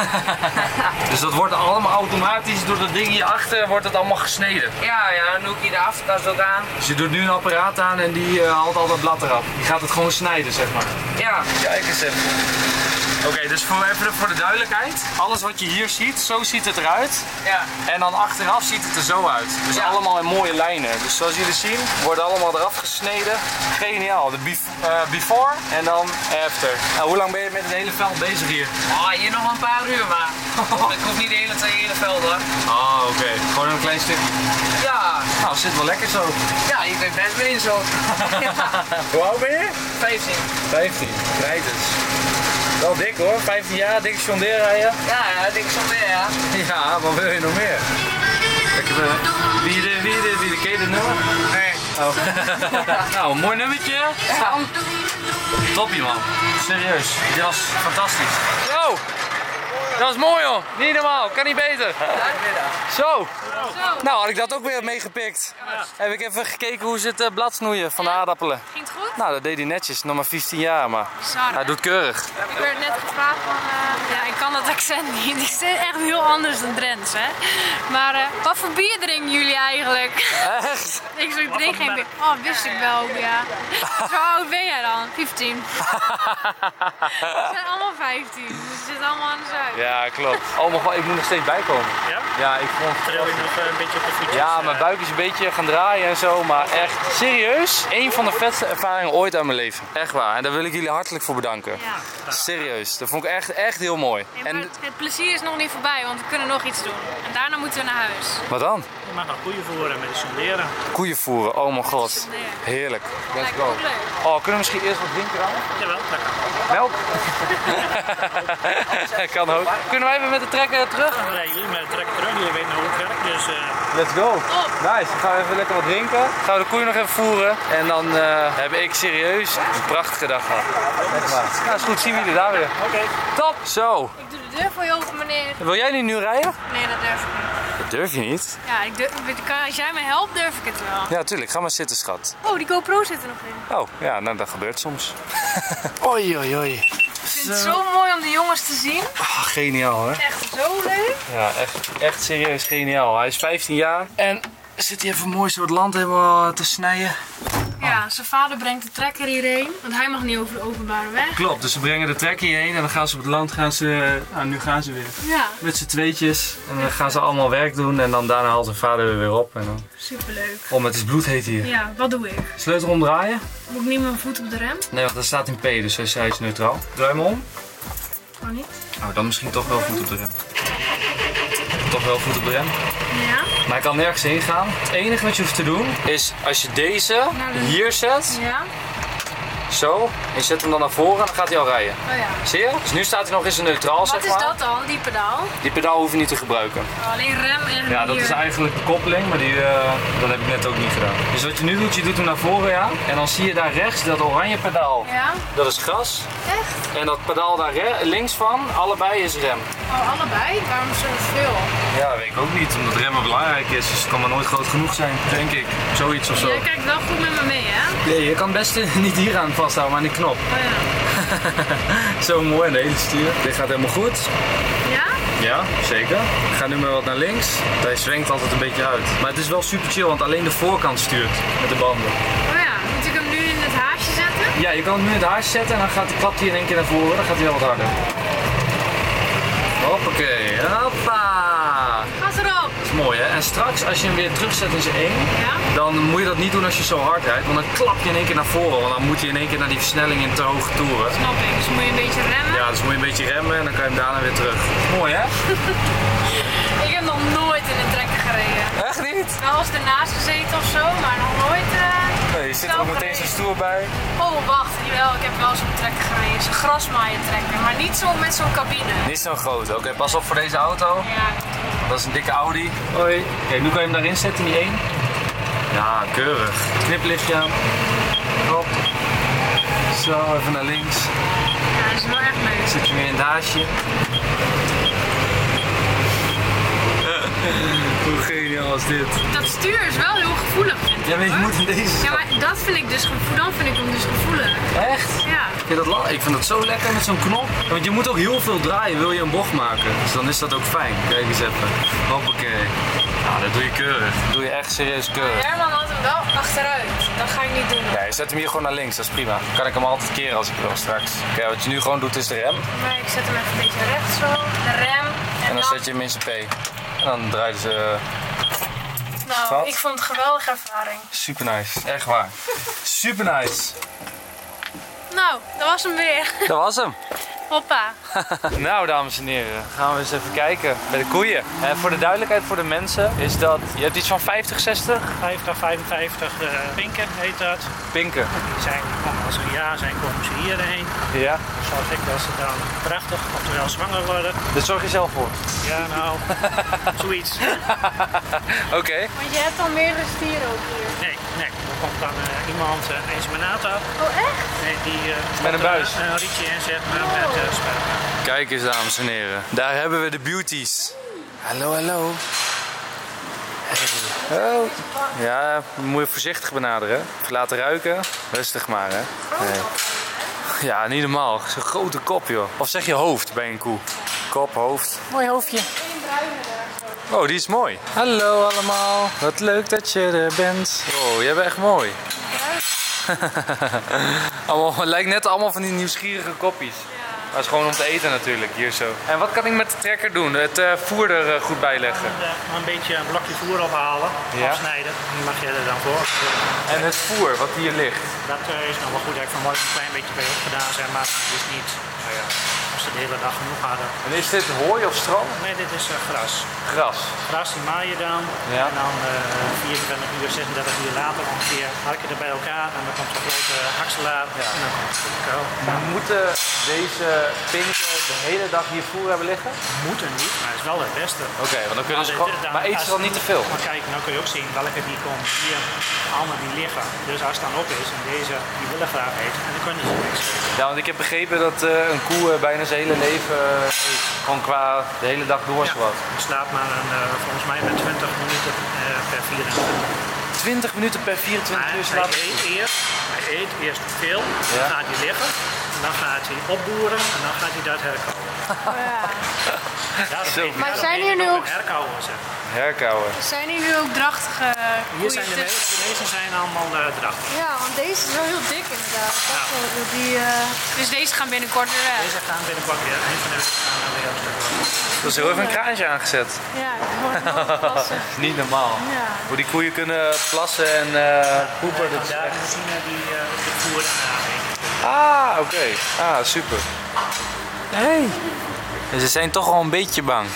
S1: Dus dat wordt allemaal automatisch door dat ding hierachter wordt het allemaal gesneden.
S5: Ja, ja, dan doe ik hier de afterkast ook aan.
S1: Dus je doet nu een apparaat aan en die uh, haalt al dat blad eraf. Die gaat het gewoon snijden, zeg maar.
S5: Ja.
S1: Kijk eens even. Oké, okay, dus voor, even voor de duidelijkheid. Alles wat je hier ziet, zo ziet het eruit.
S5: Ja.
S1: En dan achteraf ziet het er zo uit. Dus
S5: ja.
S1: allemaal in mooie lijnen. Dus zoals jullie zien, worden allemaal eraf gesneden. Geniaal. De bef uh, before en dan after. Nou, hoe lang ben je met het hele veld bezig hier?
S5: Oh, hier nog een paar uur, maar ik hoef niet de hele, de hele veld hoor.
S1: Ah, oké. Okay. Gewoon een klein stukje.
S5: Ja.
S1: Nou, het zit wel lekker zo.
S5: Ja, je bent best mee zo.
S1: Hoe oud ben je?
S5: vijftien.
S1: vijftien. Krijt eens. Wel dik hoor, vijftien jaar, dikke John rijden.
S5: Ja, ja, dik zo weer, ja.
S1: Ja, wat wil je nog meer? Ik heb, uh, wie de, wie de, wie de, ken je dit nummer?
S5: Nee.
S1: Oh. Nou, een mooi nummertje.
S5: Ja.
S1: Toppie man, serieus, dit was fantastisch. Yo! Dat was mooi joh, niet normaal, kan niet beter. Zo. Nou had ik dat ook weer meegepikt. Heb ik even gekeken hoe ze het uh, blad snoeien van de aardappelen.
S3: Ging het goed?
S1: Nou dat deed hij netjes, nog maar vijftien jaar maar
S3: Bizar,
S1: hij doet keurig.
S3: Ik werd net gevraagd van, uh, ja ik kan dat accent niet, die is echt heel anders dan Drents hè. Maar uh, wat voor bier drinken jullie eigenlijk?
S1: Echt?
S3: Ik zo, ik drink geen bier. Oh, wist ik wel ook, ja. Zo oud ben jij dan? vijftien. We zijn allemaal vijftien, dus we zitten allemaal aan de zuid.
S1: Ja, klopt. Oh, maar ik moet nog steeds bijkomen.
S4: Ja?
S1: Ja, ik vond het...
S4: Trail je nog een beetje op de fiets?
S1: Ja, mijn buik is een beetje gaan draaien en zo, maar echt serieus, een van de vetste ervaringen ooit uit mijn leven. Echt waar, en daar wil ik jullie hartelijk voor bedanken.
S3: Ja.
S1: Serieus, dat vond ik echt, echt heel mooi.
S3: Ja, maar
S1: En
S3: het, het plezier is nog niet voorbij, want we kunnen nog iets doen. En daarna moeten we naar huis.
S1: wat dan?
S4: Je mag nog koeien voeren met de sonderen.
S1: Koeien voeren, oh mijn god. Heerlijk. Let's
S3: Lijkt me
S1: go.
S3: ook leuk.
S1: Oh, kunnen we misschien eerst wat drinken dan?
S4: Jawel, dat kan.
S1: Melk? Kan ook. Kunnen wij even met de trekker terug?
S4: Dan rijden jullie met de trekker terug, jullie weten hoe het werkt, dus... Uh...
S1: Let's go. Nice, dan gaan we even lekker wat drinken. Gaan we de koeien nog even voeren. En dan uh, heb ik serieus een prachtige dag gehad. Echt waar. Nou, is goed, zien we jullie daar weer.
S4: Oké. Okay.
S1: Top. Zo.
S3: Ik doe de deur voor je open, meneer.
S1: Wil jij niet nu rijden?
S3: Nee, dat durf ik niet.
S1: Dat durf je niet.
S3: Ja, ik durf, als jij me helpt, durf ik het wel.
S1: Ja, tuurlijk. Ga maar zitten, schat.
S3: Oh, die GoPro zit er nog in.
S1: Oh, ja, nou, dat gebeurt soms. Oei, oei, oei.
S3: Ik vind het zo mooi om de jongens te zien.
S1: Ah, geniaal, hoor.
S3: Echt zo leuk.
S1: Ja, echt, echt serieus geniaal. Hij is vijftien jaar en zit hij even mooi zo het land helemaal te snijden.
S3: Ja, zijn vader brengt de trekker hierheen, want hij mag niet over de openbare weg.
S1: Klopt, dus ze brengen de trekker hierheen en dan gaan ze op het land, gaan ze, nou nu gaan ze weer.
S3: Ja.
S1: Met z'n tweetjes en dan gaan ze allemaal werk doen en dan daarna haalt zijn vader er weer op. En dan...
S3: Superleuk.
S1: Oh, maar het is bloedheet hier.
S3: Ja, wat doe ik?
S1: Sleutel omdraaien?
S3: Moet ik niet met mijn voet op de rem?
S1: Nee, want dat staat in P, dus hij is, hij is neutraal. Draai hem om.
S3: Oh niet?
S1: Oh, dan misschien toch wel voet op de rem. Toch wel voet op de rem.
S3: Ja.
S1: Maar hij kan nergens heen gaan. Het enige wat je hoeft te doen is als je deze hier zet,
S3: Ja.
S1: zo, en je zet hem dan naar voren en dan gaat hij al rijden.
S3: Oh ja.
S1: Zie je? Dus nu staat hij nog eens in neutraal,
S3: Wat
S1: zeg
S3: is
S1: maar.
S3: dat dan, die pedaal?
S1: Die pedaal hoef je niet te gebruiken.
S3: Oh, alleen rem en
S1: Ja, dat
S3: hier.
S1: is eigenlijk de koppeling, maar die, uh, dat heb ik net ook niet gedaan. Dus wat je nu doet, je doet hem naar voren, ja. En dan zie je daar rechts dat oranje pedaal.
S3: Ja?
S1: Dat is gas.
S3: Echt?
S1: En dat pedaal daar links van, allebei is rem.
S3: Oh, allebei? Waarom zoveel?
S1: Ja, weet ik ook niet, omdat remmen belangrijk is. Dus het kan maar nooit groot genoeg zijn, denk ik. Zoiets of zo.
S3: Je kijkt wel goed met me mee, hè?
S1: Nee, je kan best niet hier aan vasthouden, maar aan die knop.
S3: Oh ja.
S1: Zo mooi, de hele stuur. Dit gaat helemaal goed.
S3: Ja?
S1: Ja, zeker. Ik ga nu maar wat naar links. Hij zwengt altijd een beetje uit. Maar het is wel super chill, want alleen de voorkant stuurt met de banden.
S3: Oh ja, moet ik hem nu in het haasje zetten?
S1: Ja, je kan hem nu in het haasje zetten en dan gaat, klapt hij in één keer naar voren. Dan gaat hij wel wat harder. Hoppakee, hoppa!
S3: Gas erop!
S1: Dat is mooi hè. En straks als je hem weer terugzet in zijn één,
S3: Ja?
S1: dan moet je dat niet doen als je zo hard rijdt. Want dan klap je in één keer naar voren. Want dan moet je in één keer naar die versnelling in te hoge toeren.
S3: Snap ik, dus moet je een beetje remmen.
S1: Ja, dus moet je een beetje remmen en dan kan je hem daarna weer terug. Mooi hè?
S3: Ik heb nog nooit in een trekker gereden.
S1: Echt niet?
S3: Wel eens ernaast gezeten of zo, maar nog nooit. Uh,
S1: Nee, je zit er ook meteen zo stoer bij.
S3: Oh, wacht, jawel, ik heb wel zo'n trekker gereden. Zo'n grasmaaien trekker, maar niet zo met zo'n cabine.
S1: Niet zo'n grote. Oké, okay, pas op voor deze auto.
S3: Ja.
S1: Dat is een dikke Audi. Hoi. Kijk, nu kan je hem daarin zetten, die één. Ja, keurig. Kniplichtje aan. Hop. Zo, even naar links.
S3: Ja, dat is wel echt leuk.
S1: Zit je weer in het haasje. Hoe geniaal is dit?
S3: Dat stuur is wel heel gevoelig, vind ik.
S1: Ja, maar je
S3: hoor.
S1: moet in deze...
S3: Ja, maar dat vind ik dus gevoelig. Dan vind ik hem dus gevoelig.
S1: Echt?
S3: Ja.
S1: Vind je dat la- ik vind dat zo lekker met zo'n knop. Ja, want je moet ook heel veel draaien, wil je een bocht maken. Dus dan is dat ook fijn. Kijk eens even. Hoppakee. Nou, dat doe je keurig. Dat doe je echt serieus keurig.
S3: Herman had hem wel achteruit. Dat ga ik niet doen.
S1: Nee, zet hem hier gewoon naar links, dat is prima. Dan kan ik hem altijd keren als ik wil straks. Oké, wat je nu gewoon doet is de rem.
S3: Maar ik zet hem even een beetje rechts zo. De rem. En,
S1: En dan zet je hem in zijn P. En dan draaien ze...
S3: Nou,
S1: Wat?
S3: ik vond het een geweldige ervaring.
S1: Super nice. Echt waar. Super nice.
S3: Nou, dat was hem weer.
S1: Dat was hem.
S3: Hoppa.
S1: Nou, dames en heren, gaan we eens even kijken bij de koeien. En voor de duidelijkheid voor de mensen is dat, je hebt iets van vijftig, zestig
S4: vijftig, vijfenvijftig uh, pinken heet dat.
S1: pinken.
S4: Die zijn, als ze een jaar zijn, komen ze hierheen.
S1: Ja,
S4: Zoals ik dat ze dan prachtig, oftewel zwanger worden.
S1: daar zorg je zelf voor.
S4: Ja, nou, zoiets.
S1: Oké. Okay.
S3: Want je hebt al meerdere stieren ook hier.
S4: Nee, nee. Er komt dan uh, iemand, uh, een inseminator.
S3: Oh, echt?
S4: Nee, die uh,
S1: Met een buis.
S4: Een, een rietje in, zeg maar, met uh, sperma.
S1: Kijk eens, dames en heren. Daar hebben we de beauties. Hallo, hallo. Hey. Oh. Ja, moet je voorzichtig benaderen. Even laten ruiken. Rustig maar, hè. Nee. Ja, niet normaal. Zo'n grote kop, joh. Of zeg je hoofd bij een koe? Kop, hoofd. Mooi hoofdje. Oh, die is mooi. Hallo allemaal. Wat leuk dat je er bent. Oh, jij bent echt mooi. allemaal, het lijkt net allemaal van die nieuwsgierige kopjes. Maar het is gewoon om te eten natuurlijk, hier zo. En wat kan ik met de trekker doen? Het uh, voer er uh, goed bij leggen?
S4: Een, een beetje een blokje voer ophalen,
S1: Ja.
S4: afsnijden. Die mag je er dan voor.
S1: En het voer, wat hier ligt?
S4: Dat uh, is nog wel goed. Ik heb vanmorgen een klein beetje bij opgedaan, zeg maar. Het is niet, nou ja, als ze de hele dag genoeg hadden.
S1: En is dit hooi of stro?
S4: Nee, dit is uh, gras.
S1: Gras.
S4: Gras, die maai je dan.
S1: Ja.
S4: En dan uh, vierentwintig uur, zesendertig uur later ongeveer hak je er bij elkaar. En dan komt zo'n grote hakselaar.
S1: Ja.
S4: En dan komt het goed kou.
S1: Moeten deze pinken de hele dag hier voer hebben liggen?
S4: Moeten niet, maar het is wel het beste.
S1: Oké, okay, want dan kunnen ze
S4: Maar
S1: gewoon...
S4: dit- dan-
S1: Maar eten ze
S4: als-
S1: dan niet te veel?
S4: Maar kijk, nou kun je ook zien welke die komen hier, allemaal die liggen. Dus als het dan op is en deze, die willen graag eten, en dan kunnen ze niks.
S1: Ja, want ik heb begrepen dat uh, een koe uh, bijna zijn hele leven uh, eet. Gewoon qua de hele dag door zowat.
S4: Je slaapt maar een, uh, volgens mij met twintig minuten uh, per vierentwintig.
S1: twintig minuten per vierentwintig uur
S4: Hij
S1: slapen.
S4: eet eerst, hij eet eerst veel,
S1: Ja.
S4: dan gaat hij liggen, en dan gaat hij opboeren en dan gaat hij dat herkauwen.
S3: Oh, ja.
S4: Daarom
S1: Zo.
S4: heet hij-
S3: Maar
S4: daarom
S3: zijn
S4: heet
S3: hier
S4: hij
S3: nu
S4: ook
S3: ook-
S4: een herkauwen, zeg.
S1: Herkauwen.
S3: Zijn hier nu ook drachtige
S4: Hier zijn de
S3: koeien?
S4: meeste, deze zijn allemaal uh, drachtig.
S3: Ja, want deze is wel heel dik inderdaad. Ik dacht wel dat die, uh... Dus deze gaan binnenkort weer weg.
S4: Deze gaan binnenkort weer, eind van de week gaan we weer op stuk worden.
S1: Dat is heel even een kraantje aangezet.
S3: Ja, die worden wel plassen.
S1: Niet normaal.
S3: Ja.
S1: Hoe die koeien kunnen plassen en uh, poepen. Dat is
S4: Vandaar
S1: echt...
S4: de machine die uh, de voer aanheen.
S1: Ah, oké. Okay. Ah, super. Hey. Ze zijn toch al een beetje bang.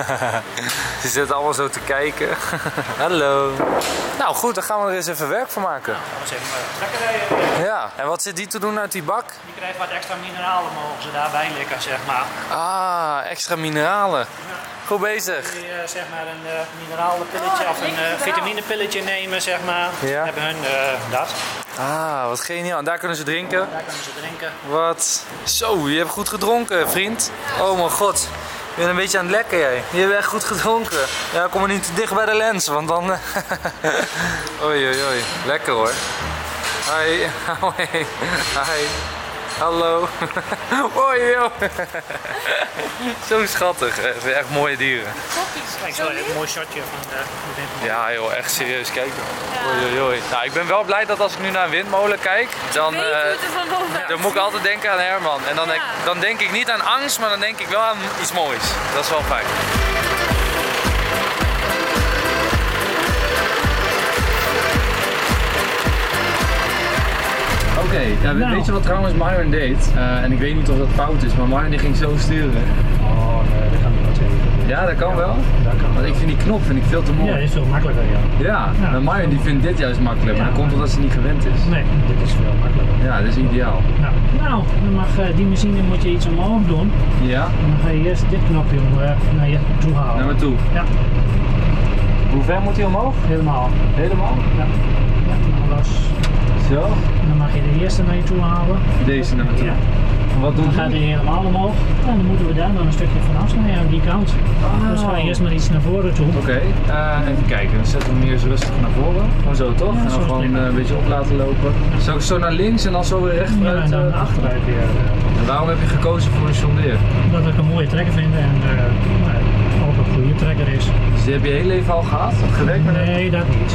S1: Ze zitten allemaal zo te kijken. Hallo. Nou goed, dan gaan we er eens even werk van maken.
S4: Nou, gaan we eens even uh, lekker rijden.
S1: Ja, en wat zit die te doen uit die bak?
S4: Die krijgt wat extra mineralen, mogen ze daarbij likken, zeg maar.
S1: Ah, extra mineralen. Goed bezig.
S4: Die, uh, zeg maar een uh, mineralenpilletje of een uh, vitaminepilletje nemen, zeg maar.
S1: Ja.
S4: Hebben hun uh, dat.
S1: Ah, wat geniaal. En daar kunnen ze drinken.
S4: Daar kunnen ze drinken.
S1: Wat? Zo, je hebt goed gedronken, vriend. Oh mijn god. Je bent een beetje aan het lekken, jij. Je hebt echt goed gedronken. Ja, kom maar niet te dicht bij de lens, want dan... oei, oei, oei. Lekker hoor. Hi. Hoi. Hi. Hallo. Hoi, joh. Zo schattig. Hè. Echt mooie dieren.
S4: Kijk, zo een mooi shotje van de windmolen.
S1: Ja joh, echt serieus kijken. Oei, oei, oei. Nou, ik ben wel blij dat als ik nu naar een windmolen kijk, dan,
S3: Weet
S1: uh,
S3: hoe het er van boven
S1: dan moet ik altijd denken aan Herman. En dan,
S3: Ja.
S1: denk, dan denk ik niet aan angst, maar dan denk ik wel aan iets moois. Dat is wel fijn. Oké, okay, ja,
S4: Nou.
S1: weet je wat trouwens Myron deed? Uh, en ik weet niet of dat fout is, maar Myron die ging zo sturen.
S4: Oh, nee, dat kan ik wel zeggen.
S1: Ja, dat kan wel.
S4: Dat kan
S1: Want ik vind die knop vind ik veel te mooi.
S4: Ja, dat is veel makkelijker, ja.
S1: Ja,
S4: Ja.
S1: maar Myron die vindt dit juist makkelijk, maar
S4: Ja.
S1: dat komt omdat ze niet gewend is.
S4: Nee, dit is veel makkelijker.
S1: Ja, dat is ideaal.
S4: Nou, nou dan mag uh, die machine moet je iets omhoog doen.
S1: Ja,
S4: Dan ga je eerst dit knopje uh, naar je toe halen.
S1: naar me toe.
S4: Ja,
S1: Hoe ver moet hij omhoog?
S4: helemaal.
S1: Helemaal?
S4: Ja, ja nou los.
S1: Zo.
S4: Dan mag je de eerste naar je toe halen.
S1: Deze naar me toe.
S4: Ja.
S1: Wat doen
S4: Dan gaat hij helemaal omhoog. En dan moeten we daar dan een stukje van afsnijden aan die kant.
S1: Oh.
S4: Dus ga je eerst maar iets naar voren toe.
S1: Oké, okay. uh, even kijken. Dan zetten we hem eerst rustig naar voren. Gewoon zo toch?
S4: Ja,
S1: en dan gewoon uh, een beetje op laten lopen. Zo, zo naar links en dan zo weer recht vooruit.
S4: Ja, en dan
S1: uh,
S4: achteruit weer. Uh,
S1: en waarom heb je gekozen voor een John Deere?
S4: Omdat ik een mooie trekker vind en uh, ook een goede trekker is.
S1: Dus die heb je heel leven al gehad? Of gewerkt met hem?
S4: Nee, dat niet.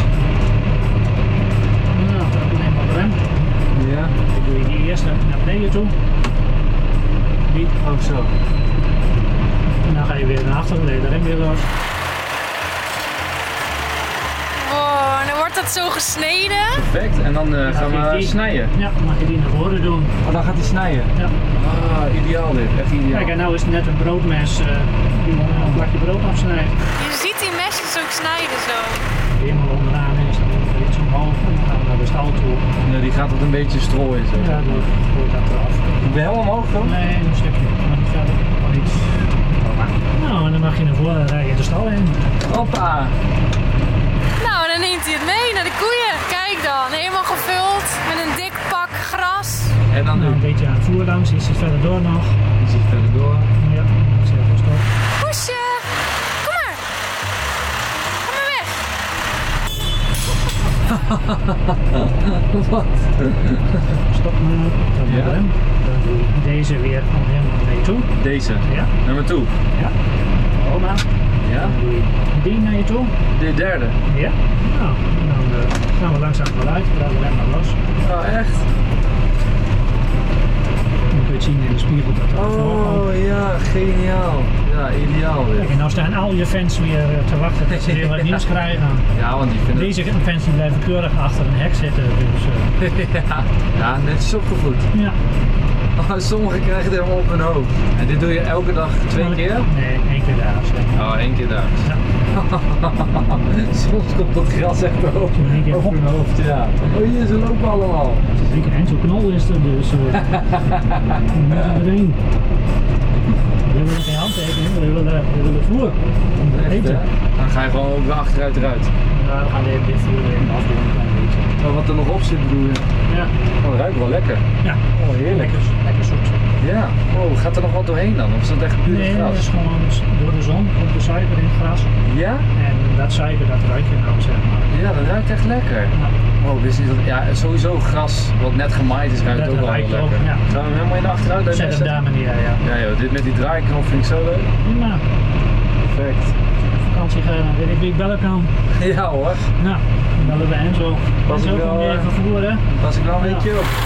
S4: Nou, dan doe je maar rem.
S1: Ja.
S4: Dan doe je die eerst naar beneden toe. Die.
S1: Oh zo.
S4: En dan ga je weer naar achteren, de rem weer los.
S3: Wow, en dan wordt dat zo gesneden.
S1: Perfect, en dan uh, gaan we
S4: die,
S1: snijden.
S4: Ja, dan mag je die naar voren doen.
S1: Oh, dan gaat hij snijden?
S4: Ja.
S1: Ah, ideaal dit, echt ideaal.
S4: Kijk, en nou is het net een broodmes uh, die een plakje brood afsnijdt.
S3: Je ziet die mesjes ook snijden zo.
S4: Helemaal onderaan is, dan moet er iets omhoog en dan gaan we naar de stal toe.
S1: Ja, die gaat het een beetje strooien zo.
S4: Ja, dan gooit dat eraf.
S1: Ik ben helemaal omhoog dan?
S4: Nee, een stukje, maar niet verder. Maar iets. Nou, en dan mag je naar voren rijden de stal in.
S1: Hoppa!
S3: Nou, dan neemt hij het mee naar de koeien. Kijk dan, helemaal gevuld met een dik pak gras.
S1: En dan
S4: Nou,
S1: nu?
S4: een beetje aan het voer langs, iets verder door nog.
S1: Je ziet verder door.
S4: Ja, ik zeg wel stop.
S3: Poesje, kom maar. Kom maar weg.
S1: Wat?
S4: Stop maar. Dan
S1: Ja.
S4: rem. Dan doe je deze weer om helemaal mee toe.
S1: Deze?
S4: Ja.
S1: Nummer toe?
S4: Ja. Oma.
S1: Ja?
S4: Dan doe je die naar je toe.
S1: De derde?
S4: Ja. Nou, en dan uh, gaan we langzaam wel uit. We laten hem maar los.
S1: Oh echt?
S4: Dan kun je het zien in de spiegel dat er voorkomt.
S1: Oh ja, geniaal. Ja, ideaal
S4: Kijk,
S1: dit.
S4: en nou staan al je fans weer uh, te wachten dat ze weer wat nieuws krijgen.
S1: Ja, want die vinden
S4: Deze fans die blijven keurig achter een hek zitten. Dus, uh,
S1: ja. Ja, netjes opgevoed.
S4: ja.
S1: Oh, sommigen krijgen het helemaal op hun hoofd. En dit doe je elke dag twee keer?
S4: Nee, één keer daags.
S1: Oh, één keer daags.
S4: Ja.
S1: Soms komt dat gras echt op,
S4: Eén keer
S1: op hun hoofd, ja. Oh hier, ze lopen allemaal.
S4: Zeker Enzo Knol is er, dus uh, we moeten erin. We willen geen handtekening, we willen, we willen voer. Om te
S1: Echt,
S4: eten.
S1: hè? Dan ga je gewoon ook weer achteruit eruit.
S4: Ja, we gaan even dit voer erin afdoen, een klein beetje.
S1: Oh, wat er nog op zit bedoel je?
S4: Ja,
S1: Oh, dat ruikt wel lekker.
S4: ja.
S1: Oh, heerlijk.
S4: Lekker, lekker zoet.
S1: Ja. Oh, gaat er nog wat doorheen dan? Of is dat echt puur
S4: Nee, dat
S1: gras?
S4: is gewoon door de zon komt de suiker in het gras.
S1: Ja?
S4: En dat suiker, dat ruik je nou, zeg maar.
S1: Ja, dat ruikt echt lekker.
S4: Ja.
S1: Oh, wist niet dat... Ja, sowieso gras wat net gemaaid is ruikt
S4: Dat
S1: ook wel heel
S4: ruikt ook,
S1: lekker.
S4: ja.
S1: Gaan we hem helemaal in de achteruit
S4: Zet
S1: zetten?
S4: het daar maar neer, ja.
S1: Ja joh, dit met die draaiknop vind ik zo leuk.
S4: Prima.
S1: Perfect.
S4: Vakantie gaan, weet ik wie ik bellen kan.
S1: Ja hoor,
S4: Nou, dan bellen we Enzo.
S1: Pas ik
S4: Enzo,
S1: wel,
S4: kom je
S1: eh,
S4: even vervoeren?
S1: pas ik wel een
S4: Ja.
S1: beetje op.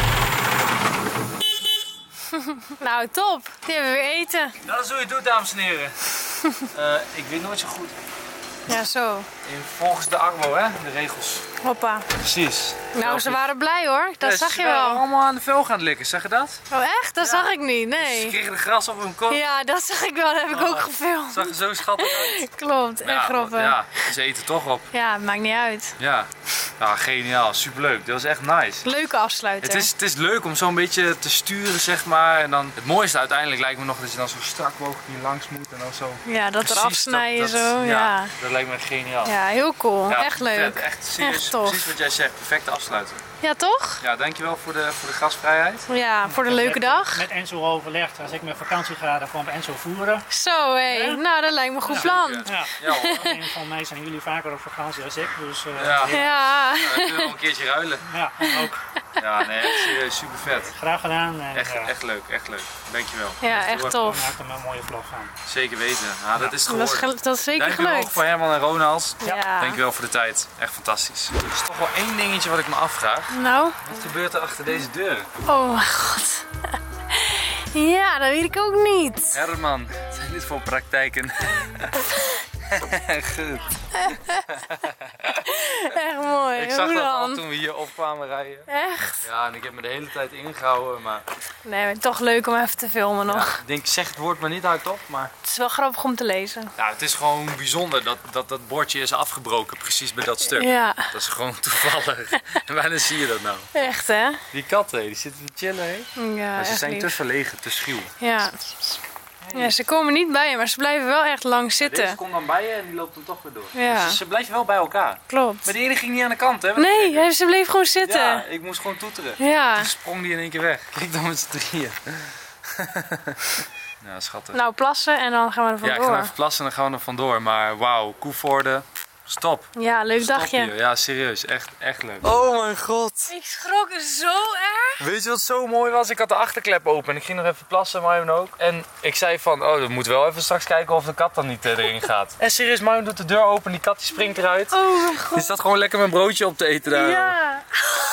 S3: Nou, top. Die hebben we weer eten.
S1: Dat is hoe je het doet, dames en heren. uh, ik weet nooit zo goed.
S3: Ja, zo.
S1: In, volgens de Armo, hè? De regels.
S3: Hoppa.
S1: Precies.
S3: Nou, ze waren blij hoor. Dat
S1: Ja,
S3: zag
S1: ze
S3: je
S1: waren
S3: wel.
S1: allemaal aan de velg aan het likken, zag je dat?
S3: Oh, echt? Dat zag ik niet.
S1: Ze
S3: Nee.
S1: kregen de gras op hun kop.
S3: Ja, dat zag ik wel. Dat heb ik ook gefilmd.
S1: Zag er zo schattig uit.
S3: Klopt. Echt grappig.
S1: Ja,
S3: Ja.
S1: ze eten toch op.
S3: Maakt niet uit.
S1: Ja. Ja, geniaal. Superleuk. Dat was echt nice.
S3: Leuke afsluiter.
S1: Het is, het is leuk om zo'n beetje te sturen, zeg maar. En dan, het mooiste uiteindelijk lijkt me nog dat je dan zo strak mogelijk hier langs moet. En dan zo...
S3: Ja, dat er
S1: precies
S3: afsnijden
S1: dat- dat-
S3: zo. Ja.
S1: Dat lijkt me geniaal.
S3: Ja, heel cool.
S1: Ja,
S3: Echt
S1: vet.
S3: leuk.
S1: Echt serieus.
S3: Echt tof.
S1: Precies wat jij zegt. Perfecte afsluiter.
S3: Ja, toch?
S1: Ja, dankjewel voor de, voor de gastvrijheid.
S3: Ja, voor de leuke dag.
S4: Met Enzo overlegd, als ik met vakantie ga, dan komt Enzo voeren.
S3: Zo, hé. Nou, dat lijkt me een goed plan.
S4: Ja.
S1: Ja hoor.
S4: En van mij zijn jullie vaker op vakantie als ik, dus uh,
S1: Ja.
S3: Ja.
S1: Ja, dan kunnen we wel een keertje ruilen.
S4: ja, ook.
S1: Ja, nee, echt serieus. Super vet.
S4: Graag gedaan. En,
S1: Echt,
S4: uh,
S1: echt leuk, echt leuk. Dankjewel.
S3: Ja, echt
S4: we
S3: tof.
S4: maken er een mooie vlog van.
S1: Zeker weten. Ja, dat is het
S3: Dat is,
S1: geworden.
S3: gel- dat is zeker
S1: Dankjewel ook
S3: gelukt.
S1: voor Herman en Ronald.
S3: Ja.
S1: Dankjewel voor de tijd. Echt fantastisch. Er is toch wel één dingetje wat ik me afvraag.
S3: Nou,
S1: Wat gebeurt er achter deze deuren?
S3: oh mijn god. Ja, dat weet ik ook niet.
S1: Herman, wat zijn dit voor praktijken? Goed.
S3: Echt mooi.
S1: Ik zag
S3: Hoe
S1: dat al
S3: dan?
S1: toen we hier op kwamen rijden.
S3: Echt?
S1: Ja, en ik heb me de hele tijd ingehouden, maar
S3: Nee, maar toch leuk om even te filmen nog.
S1: ja, ik denk, zeg het woord maar niet hardop, maar
S3: Het is wel grappig om te lezen.
S1: ja, het is gewoon bijzonder dat, dat dat bordje is afgebroken, precies bij dat stuk.
S3: Ja,
S1: Dat is gewoon toevallig. En wanneer zie je dat nou?
S3: echt hè?
S1: Die katten, die zitten te chillen, hè?
S3: Ja,
S1: Maar ze
S3: echt
S1: zijn
S3: lief.
S1: te verlegen, te schuw.
S3: Ja. Ja, ze komen niet bij je, maar ze blijven wel echt lang zitten.
S1: Deze komt dan bij je en die loopt dan toch weer door.
S3: Ja.
S1: Dus ze blijven wel bij elkaar.
S3: Klopt.
S1: Maar die ene ging niet aan de kant, hè?
S3: Nee, hij- ze bleef gewoon zitten.
S1: Ja, ik moest gewoon toeteren.
S3: Ja.
S1: Toen sprong die in één keer weg. Kijk dan met z'n drieën. Ja, schattig.
S3: Nou, plassen en dan gaan we er
S1: Ja, ik
S3: vandoor.
S1: ga even plassen en dan gaan we er vandoor. Maar wauw, Koevoorde, stop.
S3: Ja, leuk
S1: Stop
S3: dagje.
S1: hier. Ja, serieus. Echt, echt leuk. Oh mijn god.
S3: Ik schrok zo erg.
S1: Weet je wat zo mooi was? Ik had de achterklep open en ik ging nog even plassen, Marion ook. En ik zei van, oh, we moeten wel even straks kijken of de kat dan niet eh, erin gaat. En serieus, Marion doet de deur open, die kat die springt eruit.
S3: Oh mijn god.
S1: Die staat gewoon lekker mijn broodje op te eten daar.
S3: Ja.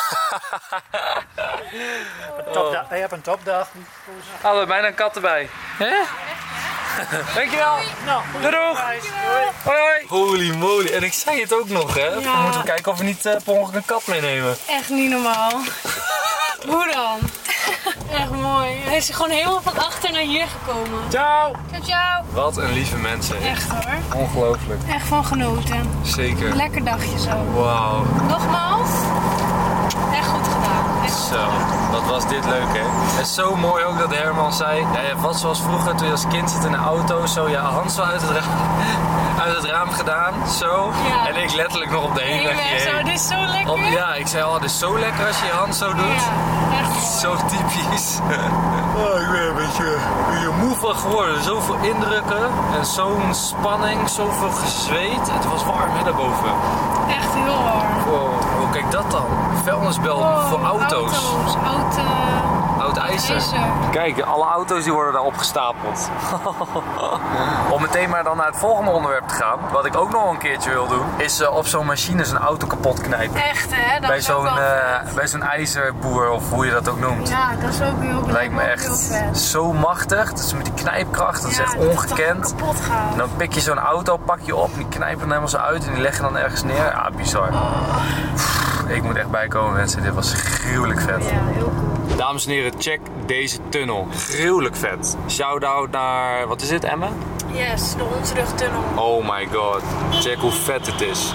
S4: Topdag. Je hebt een topdag.
S1: Hallo, bijna een kat erbij. Hè? Dankjewel.
S4: Nou,
S1: Doei doeg. Hoi hoi. Holy moly. En ik zei het ook nog, hè.
S3: Ja.
S1: We moeten kijken of we niet uh, per ongeluk een kat meenemen.
S3: Echt niet normaal. Hoe dan? Echt mooi. Hij is gewoon helemaal van achter naar hier gekomen.
S1: Ciao.
S3: Ciao, ciao.
S1: Wat een lieve mensen.
S3: Echt hoor.
S1: Ongelooflijk.
S3: Echt van genoten.
S1: Zeker.
S3: Lekker dagje zo.
S1: Wauw.
S3: Nogmaals. Echt goed gedaan. Echt goed
S1: Zo,
S3: gedaan.
S1: wat was dit leuk hè? Het is zo mooi ook dat Herman zei, ja, je hebt wat zoals vroeger toen je als kind zit in de auto, zo je hand zo uit het, ra uit het raam gedaan, zo.
S3: Ja.
S1: En ik letterlijk nog op de heenweg
S3: Heenweg zo,
S1: hierheen.
S3: dit is zo lekker.
S1: Op, ja, ik zei, oh, dit is zo lekker als je je hand zo doet.
S3: Ja, echt mooi.
S1: Zo typisch. Oh, ik ben een beetje, een beetje moe van geworden. Zoveel indrukken en zo'n spanning, zoveel gezweet. Het was warm hè, daarboven.
S3: Echt heel warm.
S1: Wow, oh, kijk dat dan. Vuilnisbel
S3: Oh,
S1: voor auto's.
S3: Auto's, oud, uh,
S1: Oud ijzer.
S3: ijzer.
S1: Kijk, alle auto's die worden daar opgestapeld. Om meteen maar dan naar het volgende onderwerp te gaan. Wat ik ook nog een keertje wil doen. Is uh, op zo'n machine zijn auto kapot knijpen.
S3: Echt hè? Dat
S1: Bij
S3: is ook
S1: zo'n
S3: wel
S1: uh,
S3: vet.
S1: bij zo'n ijzerboer of hoe je dat ook noemt.
S3: Ja, dat is ook heel
S1: Lijkt me
S3: ook
S1: echt
S3: heel vet.
S1: zo machtig. Dat is met die knijpkracht. Dat is
S3: Ja,
S1: echt
S3: dat het
S1: ongekend.
S3: toch kapot gaat.
S1: En dan pik je zo'n auto, pak je op en die knijpen hem helemaal zo uit en die leg je dan ergens neer. Ja, bizar. Pff, ik moet echt bijkomen mensen, dit was gruwelijk vet.
S3: Ja, heel cool.
S1: Dames en heren, check deze tunnel. Gruwelijk vet. Shout-out naar, wat is dit, Emma?
S3: Yes, de Hondsrugtunnel.
S1: Oh my god. Check hoe vet het is.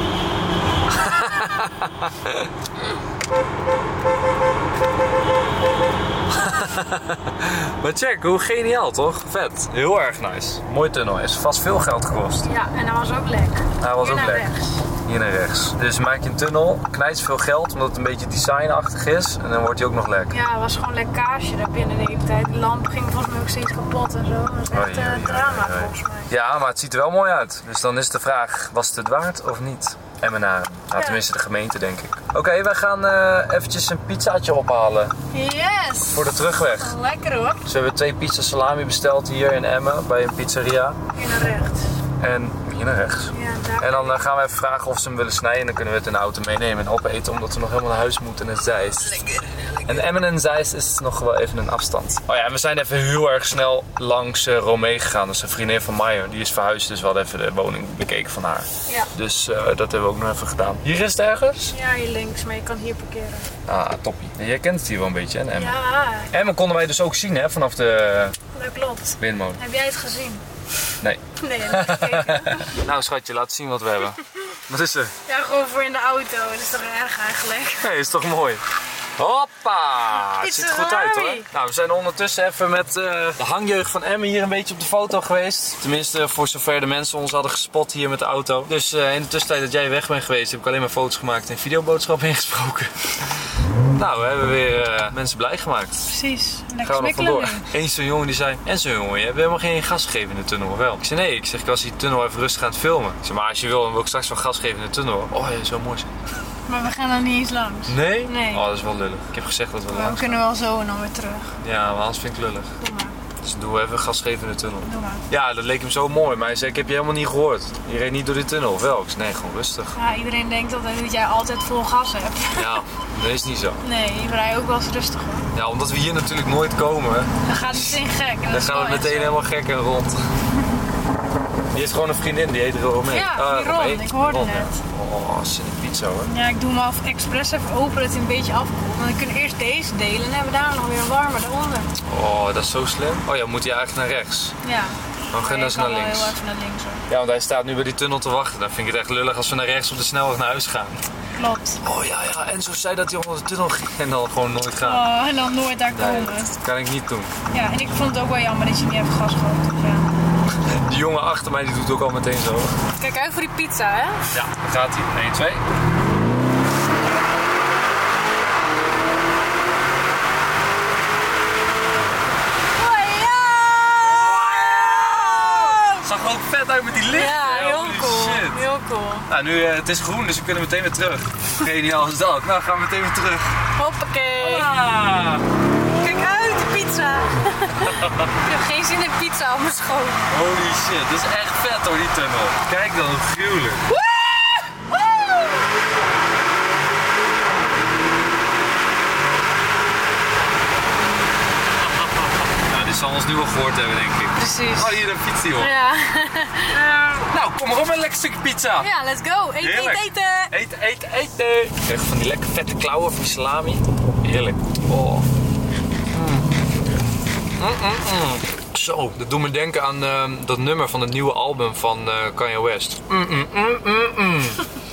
S1: Maar check, hoe geniaal toch? Vet. Heel erg nice. Mooi tunnel. Is vast veel geld gekost.
S3: Ja, en hij was ook lek.
S1: Hij was
S3: Hier
S1: ook
S3: naar
S1: lek.
S3: rechts.
S1: Hier naar rechts. Dus maak je een tunnel, knijt veel geld omdat het een beetje designachtig is. En dan wordt hij ook nog lek.
S3: Ja, er was gewoon lekkage daar binnen de hele tijd. De lamp ging volgens mij ook steeds kapot en zo. Dat is echt
S1: Oei,
S3: uh,
S1: oei, oei,
S3: drama
S1: oei.
S3: volgens mij.
S1: Ja, maar het ziet er wel mooi uit. Dus dan is de vraag, was het het waard of niet? Emmenaren. Nou,
S3: Ja.
S1: tenminste de gemeente denk ik. Oké, okay, wij gaan uh, eventjes een pizzaatje ophalen
S3: Yes!
S1: voor de terugweg.
S3: Lekker hoor.
S1: Dus we hebben twee pizza salami besteld hier in Emmen bij een pizzeria.
S3: Hier naar rechts.
S1: En hier naar rechts.
S3: Ja, daar.
S1: En dan uh, gaan we even vragen of ze hem willen snijden. En dan kunnen we het in de auto meenemen en opeten. Omdat we nog helemaal naar huis moeten in Zeist. En Emmen en Zeist is nog wel even een afstand. Oh ja, en we zijn even heel erg snel langs uh, Romee gegaan. Dat is een vriendin van Maier. Die is verhuisd, dus we hadden even de woning bekeken van haar.
S3: Ja.
S1: Dus uh, dat hebben we ook nog even gedaan. Hier is het ergens?
S3: Ja, hier links, maar je kan hier parkeren.
S1: Ah, toppie. En jij kent het hier wel een beetje, hè, Emmen?
S3: Ja,
S1: Emmen konden wij dus ook zien, hè, vanaf de
S3: dat klopt.
S1: windmolen.
S3: Heb jij het gezien?
S1: Nee.
S3: Nee, dat heb ik niet gekeken.
S1: Nou, schatje, laat zien wat we hebben. Wat is er?
S3: Ja, gewoon voor in de auto. Dat is toch erg eigenlijk?
S1: Nee, is toch mooi? Hoppa! Het
S3: Pizza
S1: ziet er goed uit hoor.
S3: salami.
S1: Nou, we zijn ondertussen even met uh, de hangjeugd van Emmen hier een beetje op de foto geweest. Tenminste, voor zover de mensen ons hadden gespot hier met de auto. Dus uh, in de tussentijd dat jij weg bent geweest, heb ik alleen maar foto's gemaakt en videoboodschappen ingesproken. Nou, we hebben weer uh, mensen blij gemaakt.
S3: Precies. Lekker
S1: Gaan we nog
S3: smikkelen
S1: vandoor.
S3: nu.
S1: Eens zo'n jongen die zei, en zo'n jongen, je hebt helemaal geen gas gegeven in de tunnel, of wel? Ik zei, nee. Ik zeg, ik was die tunnel even rustig aan het filmen. Ik zei, maar als je wil, dan wil ik straks wel gas geven in de tunnel. Oh ja, zo mooi zijn.
S3: Maar we gaan er niet eens langs.
S1: Nee?
S3: Nee.
S1: Oh, dat is wel lullig. Ik heb gezegd dat we
S3: Maar we
S1: langs
S3: kunnen wel zo en dan weer terug.
S1: Ja, maar anders vind ik het lullig.
S3: Doe maar.
S1: Dus doe even gas geven in de tunnel.
S3: Doe maar.
S1: Ja, dat leek hem zo mooi. Maar hij zei, ik heb je helemaal niet gehoord. Je reed niet door die tunnel, of wel? Ik zei, nee, gewoon rustig.
S3: Ja, iedereen denkt altijd dat jij altijd vol gas hebt.
S1: Ja, dat is niet zo.
S3: Nee, je rijdt ook wel eens rustig hoor.
S1: Ja, omdat we hier natuurlijk nooit komen,
S3: Dan gaat het meteen gek. En dat
S1: dan
S3: is
S1: gaan
S3: wel
S1: we
S3: echt
S1: meteen
S3: zo.
S1: helemaal gek en rond. Die heeft gewoon een vriendin, die heet Romee.
S3: Ja,
S1: Ah,
S3: die Ron,
S1: Romee.
S3: ik hoorde
S1: Ron,
S3: net.
S1: ja. Oh, zin in pizza hoor.
S3: Ja, ik doe hem af expres even open dat hij een beetje afkoelt. Want we kunnen eerst deze delen en hebben we daar nog weer een warmer eronder.
S1: Oh, dat is zo slim. Oh ja, moet hij eigenlijk naar rechts.
S3: Ja.
S1: Dan gaan
S3: Nee,
S1: we
S3: ik
S1: naar
S3: kan wel
S1: links.
S3: heel even naar links hoor.
S1: Ja, want hij staat nu bij die tunnel te wachten. Dan vind ik het echt lullig als we naar rechts op de snelweg naar huis gaan.
S3: Klopt.
S1: Oh ja, ja, en zo zei dat hij onder de tunnel ging en dan gewoon nooit gaan.
S3: Oh, en dan nooit daar
S1: Nee,
S3: komen.
S1: dat kan ik niet doen.
S3: Ja, en ik vond het ook wel jammer dat je niet hebt gas gehad. Dus ja.
S1: Die jongen achter mij die doet ook al meteen zo.
S3: Kijk uit voor die pizza, hè?
S1: Ja, daar gaat hij. één, twee.
S3: cool.
S1: Nou, nu, uh, het is groen, dus we kunnen meteen weer terug. Geniaal is dat. Nou, gaan we meteen weer terug.
S3: Hoppakee.
S1: Ah.
S3: Kijk uit, de pizza. Ik heb geen zin in pizza op mijn schoot.
S1: Holy shit, dit is echt vet hoor, die tunnel. Kijk dan, hoe gruwelijk. Nou, dit zal ons nu wel gehoord hebben, denk ik.
S3: Precies.
S1: Oh, hier een fiets die hoor.
S3: Ja.
S1: Nou, kom maar op met een lekker stukje pizza.
S3: Ja, let's go. Eten,
S1: Heerlijk.
S3: eten, eten.
S1: Eten, eten, eten. Ik krijg van die lekker vette klauwen van die salami. Heerlijk. Oh. Mm. Mm, mm, mm. Zo, dat doet me denken aan uh, dat nummer van het nieuwe album van uh, Kanye West. Mm, mm, mm, mm, mm.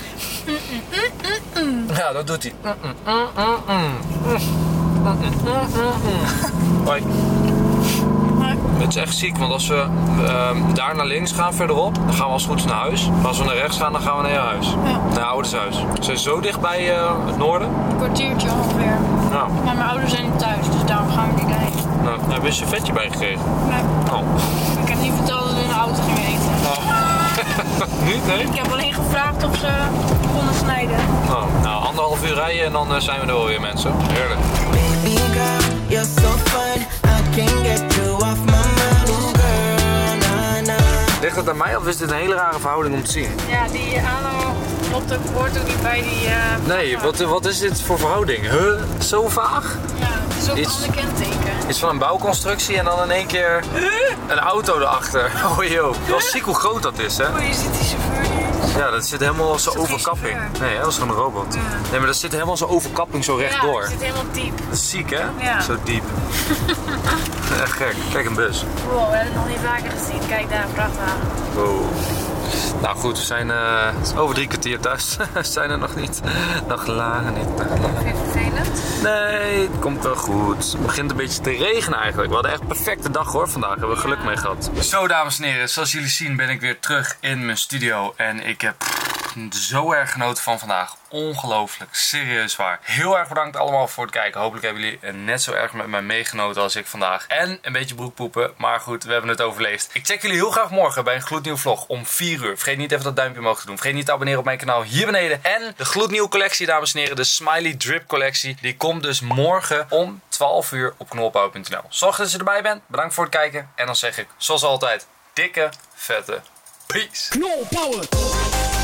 S1: Ja, dat doet hij. Mm, mm, mm, mm, mm. Mm, mm, mm, mm. Hoi. Het is echt ziek, want als we uh, daar naar links gaan verderop, dan gaan we als het goed is naar huis. Maar als we naar rechts gaan, dan gaan we naar je huis.
S3: Ja.
S1: Naar oudershuis. We zijn zo dicht bij uh, het noorden.
S3: Een kwartiertje ongeveer.
S1: Nou,
S3: Maar mijn ouders zijn niet thuis, dus daarom gaan we niet heen.
S1: nou, heb je een servetje bijgekregen?
S3: Nee.
S1: Oh.
S3: Ik heb niet verteld dat we in de auto gingen eten.
S1: Niet, nee?
S3: Ik heb alleen gevraagd of ze konden snijden.
S1: Oh. Nou, anderhalf uur rijden en dan uh, zijn we er wel weer, mensen. Heerlijk.
S6: Baby girl, you're so fun. I can't get you off my mind, ooh girl, nah, nah.
S1: Ligt het aan mij of is dit een hele rare verhouding om te zien?
S3: Ja, die aanhang klopt ook, hoort ook niet bij die... Uh,
S1: Nee, wat, wat is dit voor verhouding? Huh? Zo vaag?
S3: Ja, het is ook
S1: Iets-
S3: een ander kenteken.
S1: Iets van een bouwconstructie en dan in één keer een auto erachter. Oh joh, wel ziek hoe groot dat is, hè?
S3: Oh, je ziet die chauffeur niet eens.
S1: Ja, dat zit helemaal als zo'n
S3: dat geen
S1: overkapping.
S3: chauffeur?
S1: Nee, hè, dat is gewoon een robot.
S3: Ja.
S1: Nee, maar dat zit helemaal zo'n overkapping zo
S3: Ja,
S1: rechtdoor.
S3: het zit helemaal diep.
S1: Dat is ziek, hè?
S3: Ja.
S1: Zo diep. Echt gek. Kijk, een bus.
S3: Wow, we hebben het nog niet vaker gezien. Kijk daar, vrachtwagen.
S1: Wow. Nou goed, we zijn uh, over drie kwartier thuis. We zijn er nog niet. Nog lagen niet. Nog lagen.
S3: Vind je het vervelend?
S1: Nee, het komt wel goed. Het begint een beetje te regenen eigenlijk. We hadden echt een perfecte dag hoor vandaag. Daar hebben we geluk mee gehad. Zo dames en heren, zoals jullie zien ben ik weer terug in mijn studio. En ik heb zo erg genoten van vandaag. Ongelooflijk, serieus waar. Heel erg bedankt allemaal voor het kijken. Hopelijk hebben jullie net zo erg met mij meegenoten als ik vandaag. En een beetje broekpoepen, maar goed, we hebben het overleefd. Ik check jullie heel graag morgen bij een gloednieuwe vlog om vier uur. Vergeet niet even dat duimpje omhoog te doen. Vergeet niet te abonneren op mijn kanaal hier beneden. En de gloednieuwe collectie, dames en heren, de Smiley Drip collectie. Die komt dus morgen om twaalf uur op knolpower punt n l. Zorg dat je erbij bent. Bedankt voor het kijken. En dan zeg ik, zoals altijd, dikke, vette peace.
S7: Knolpower.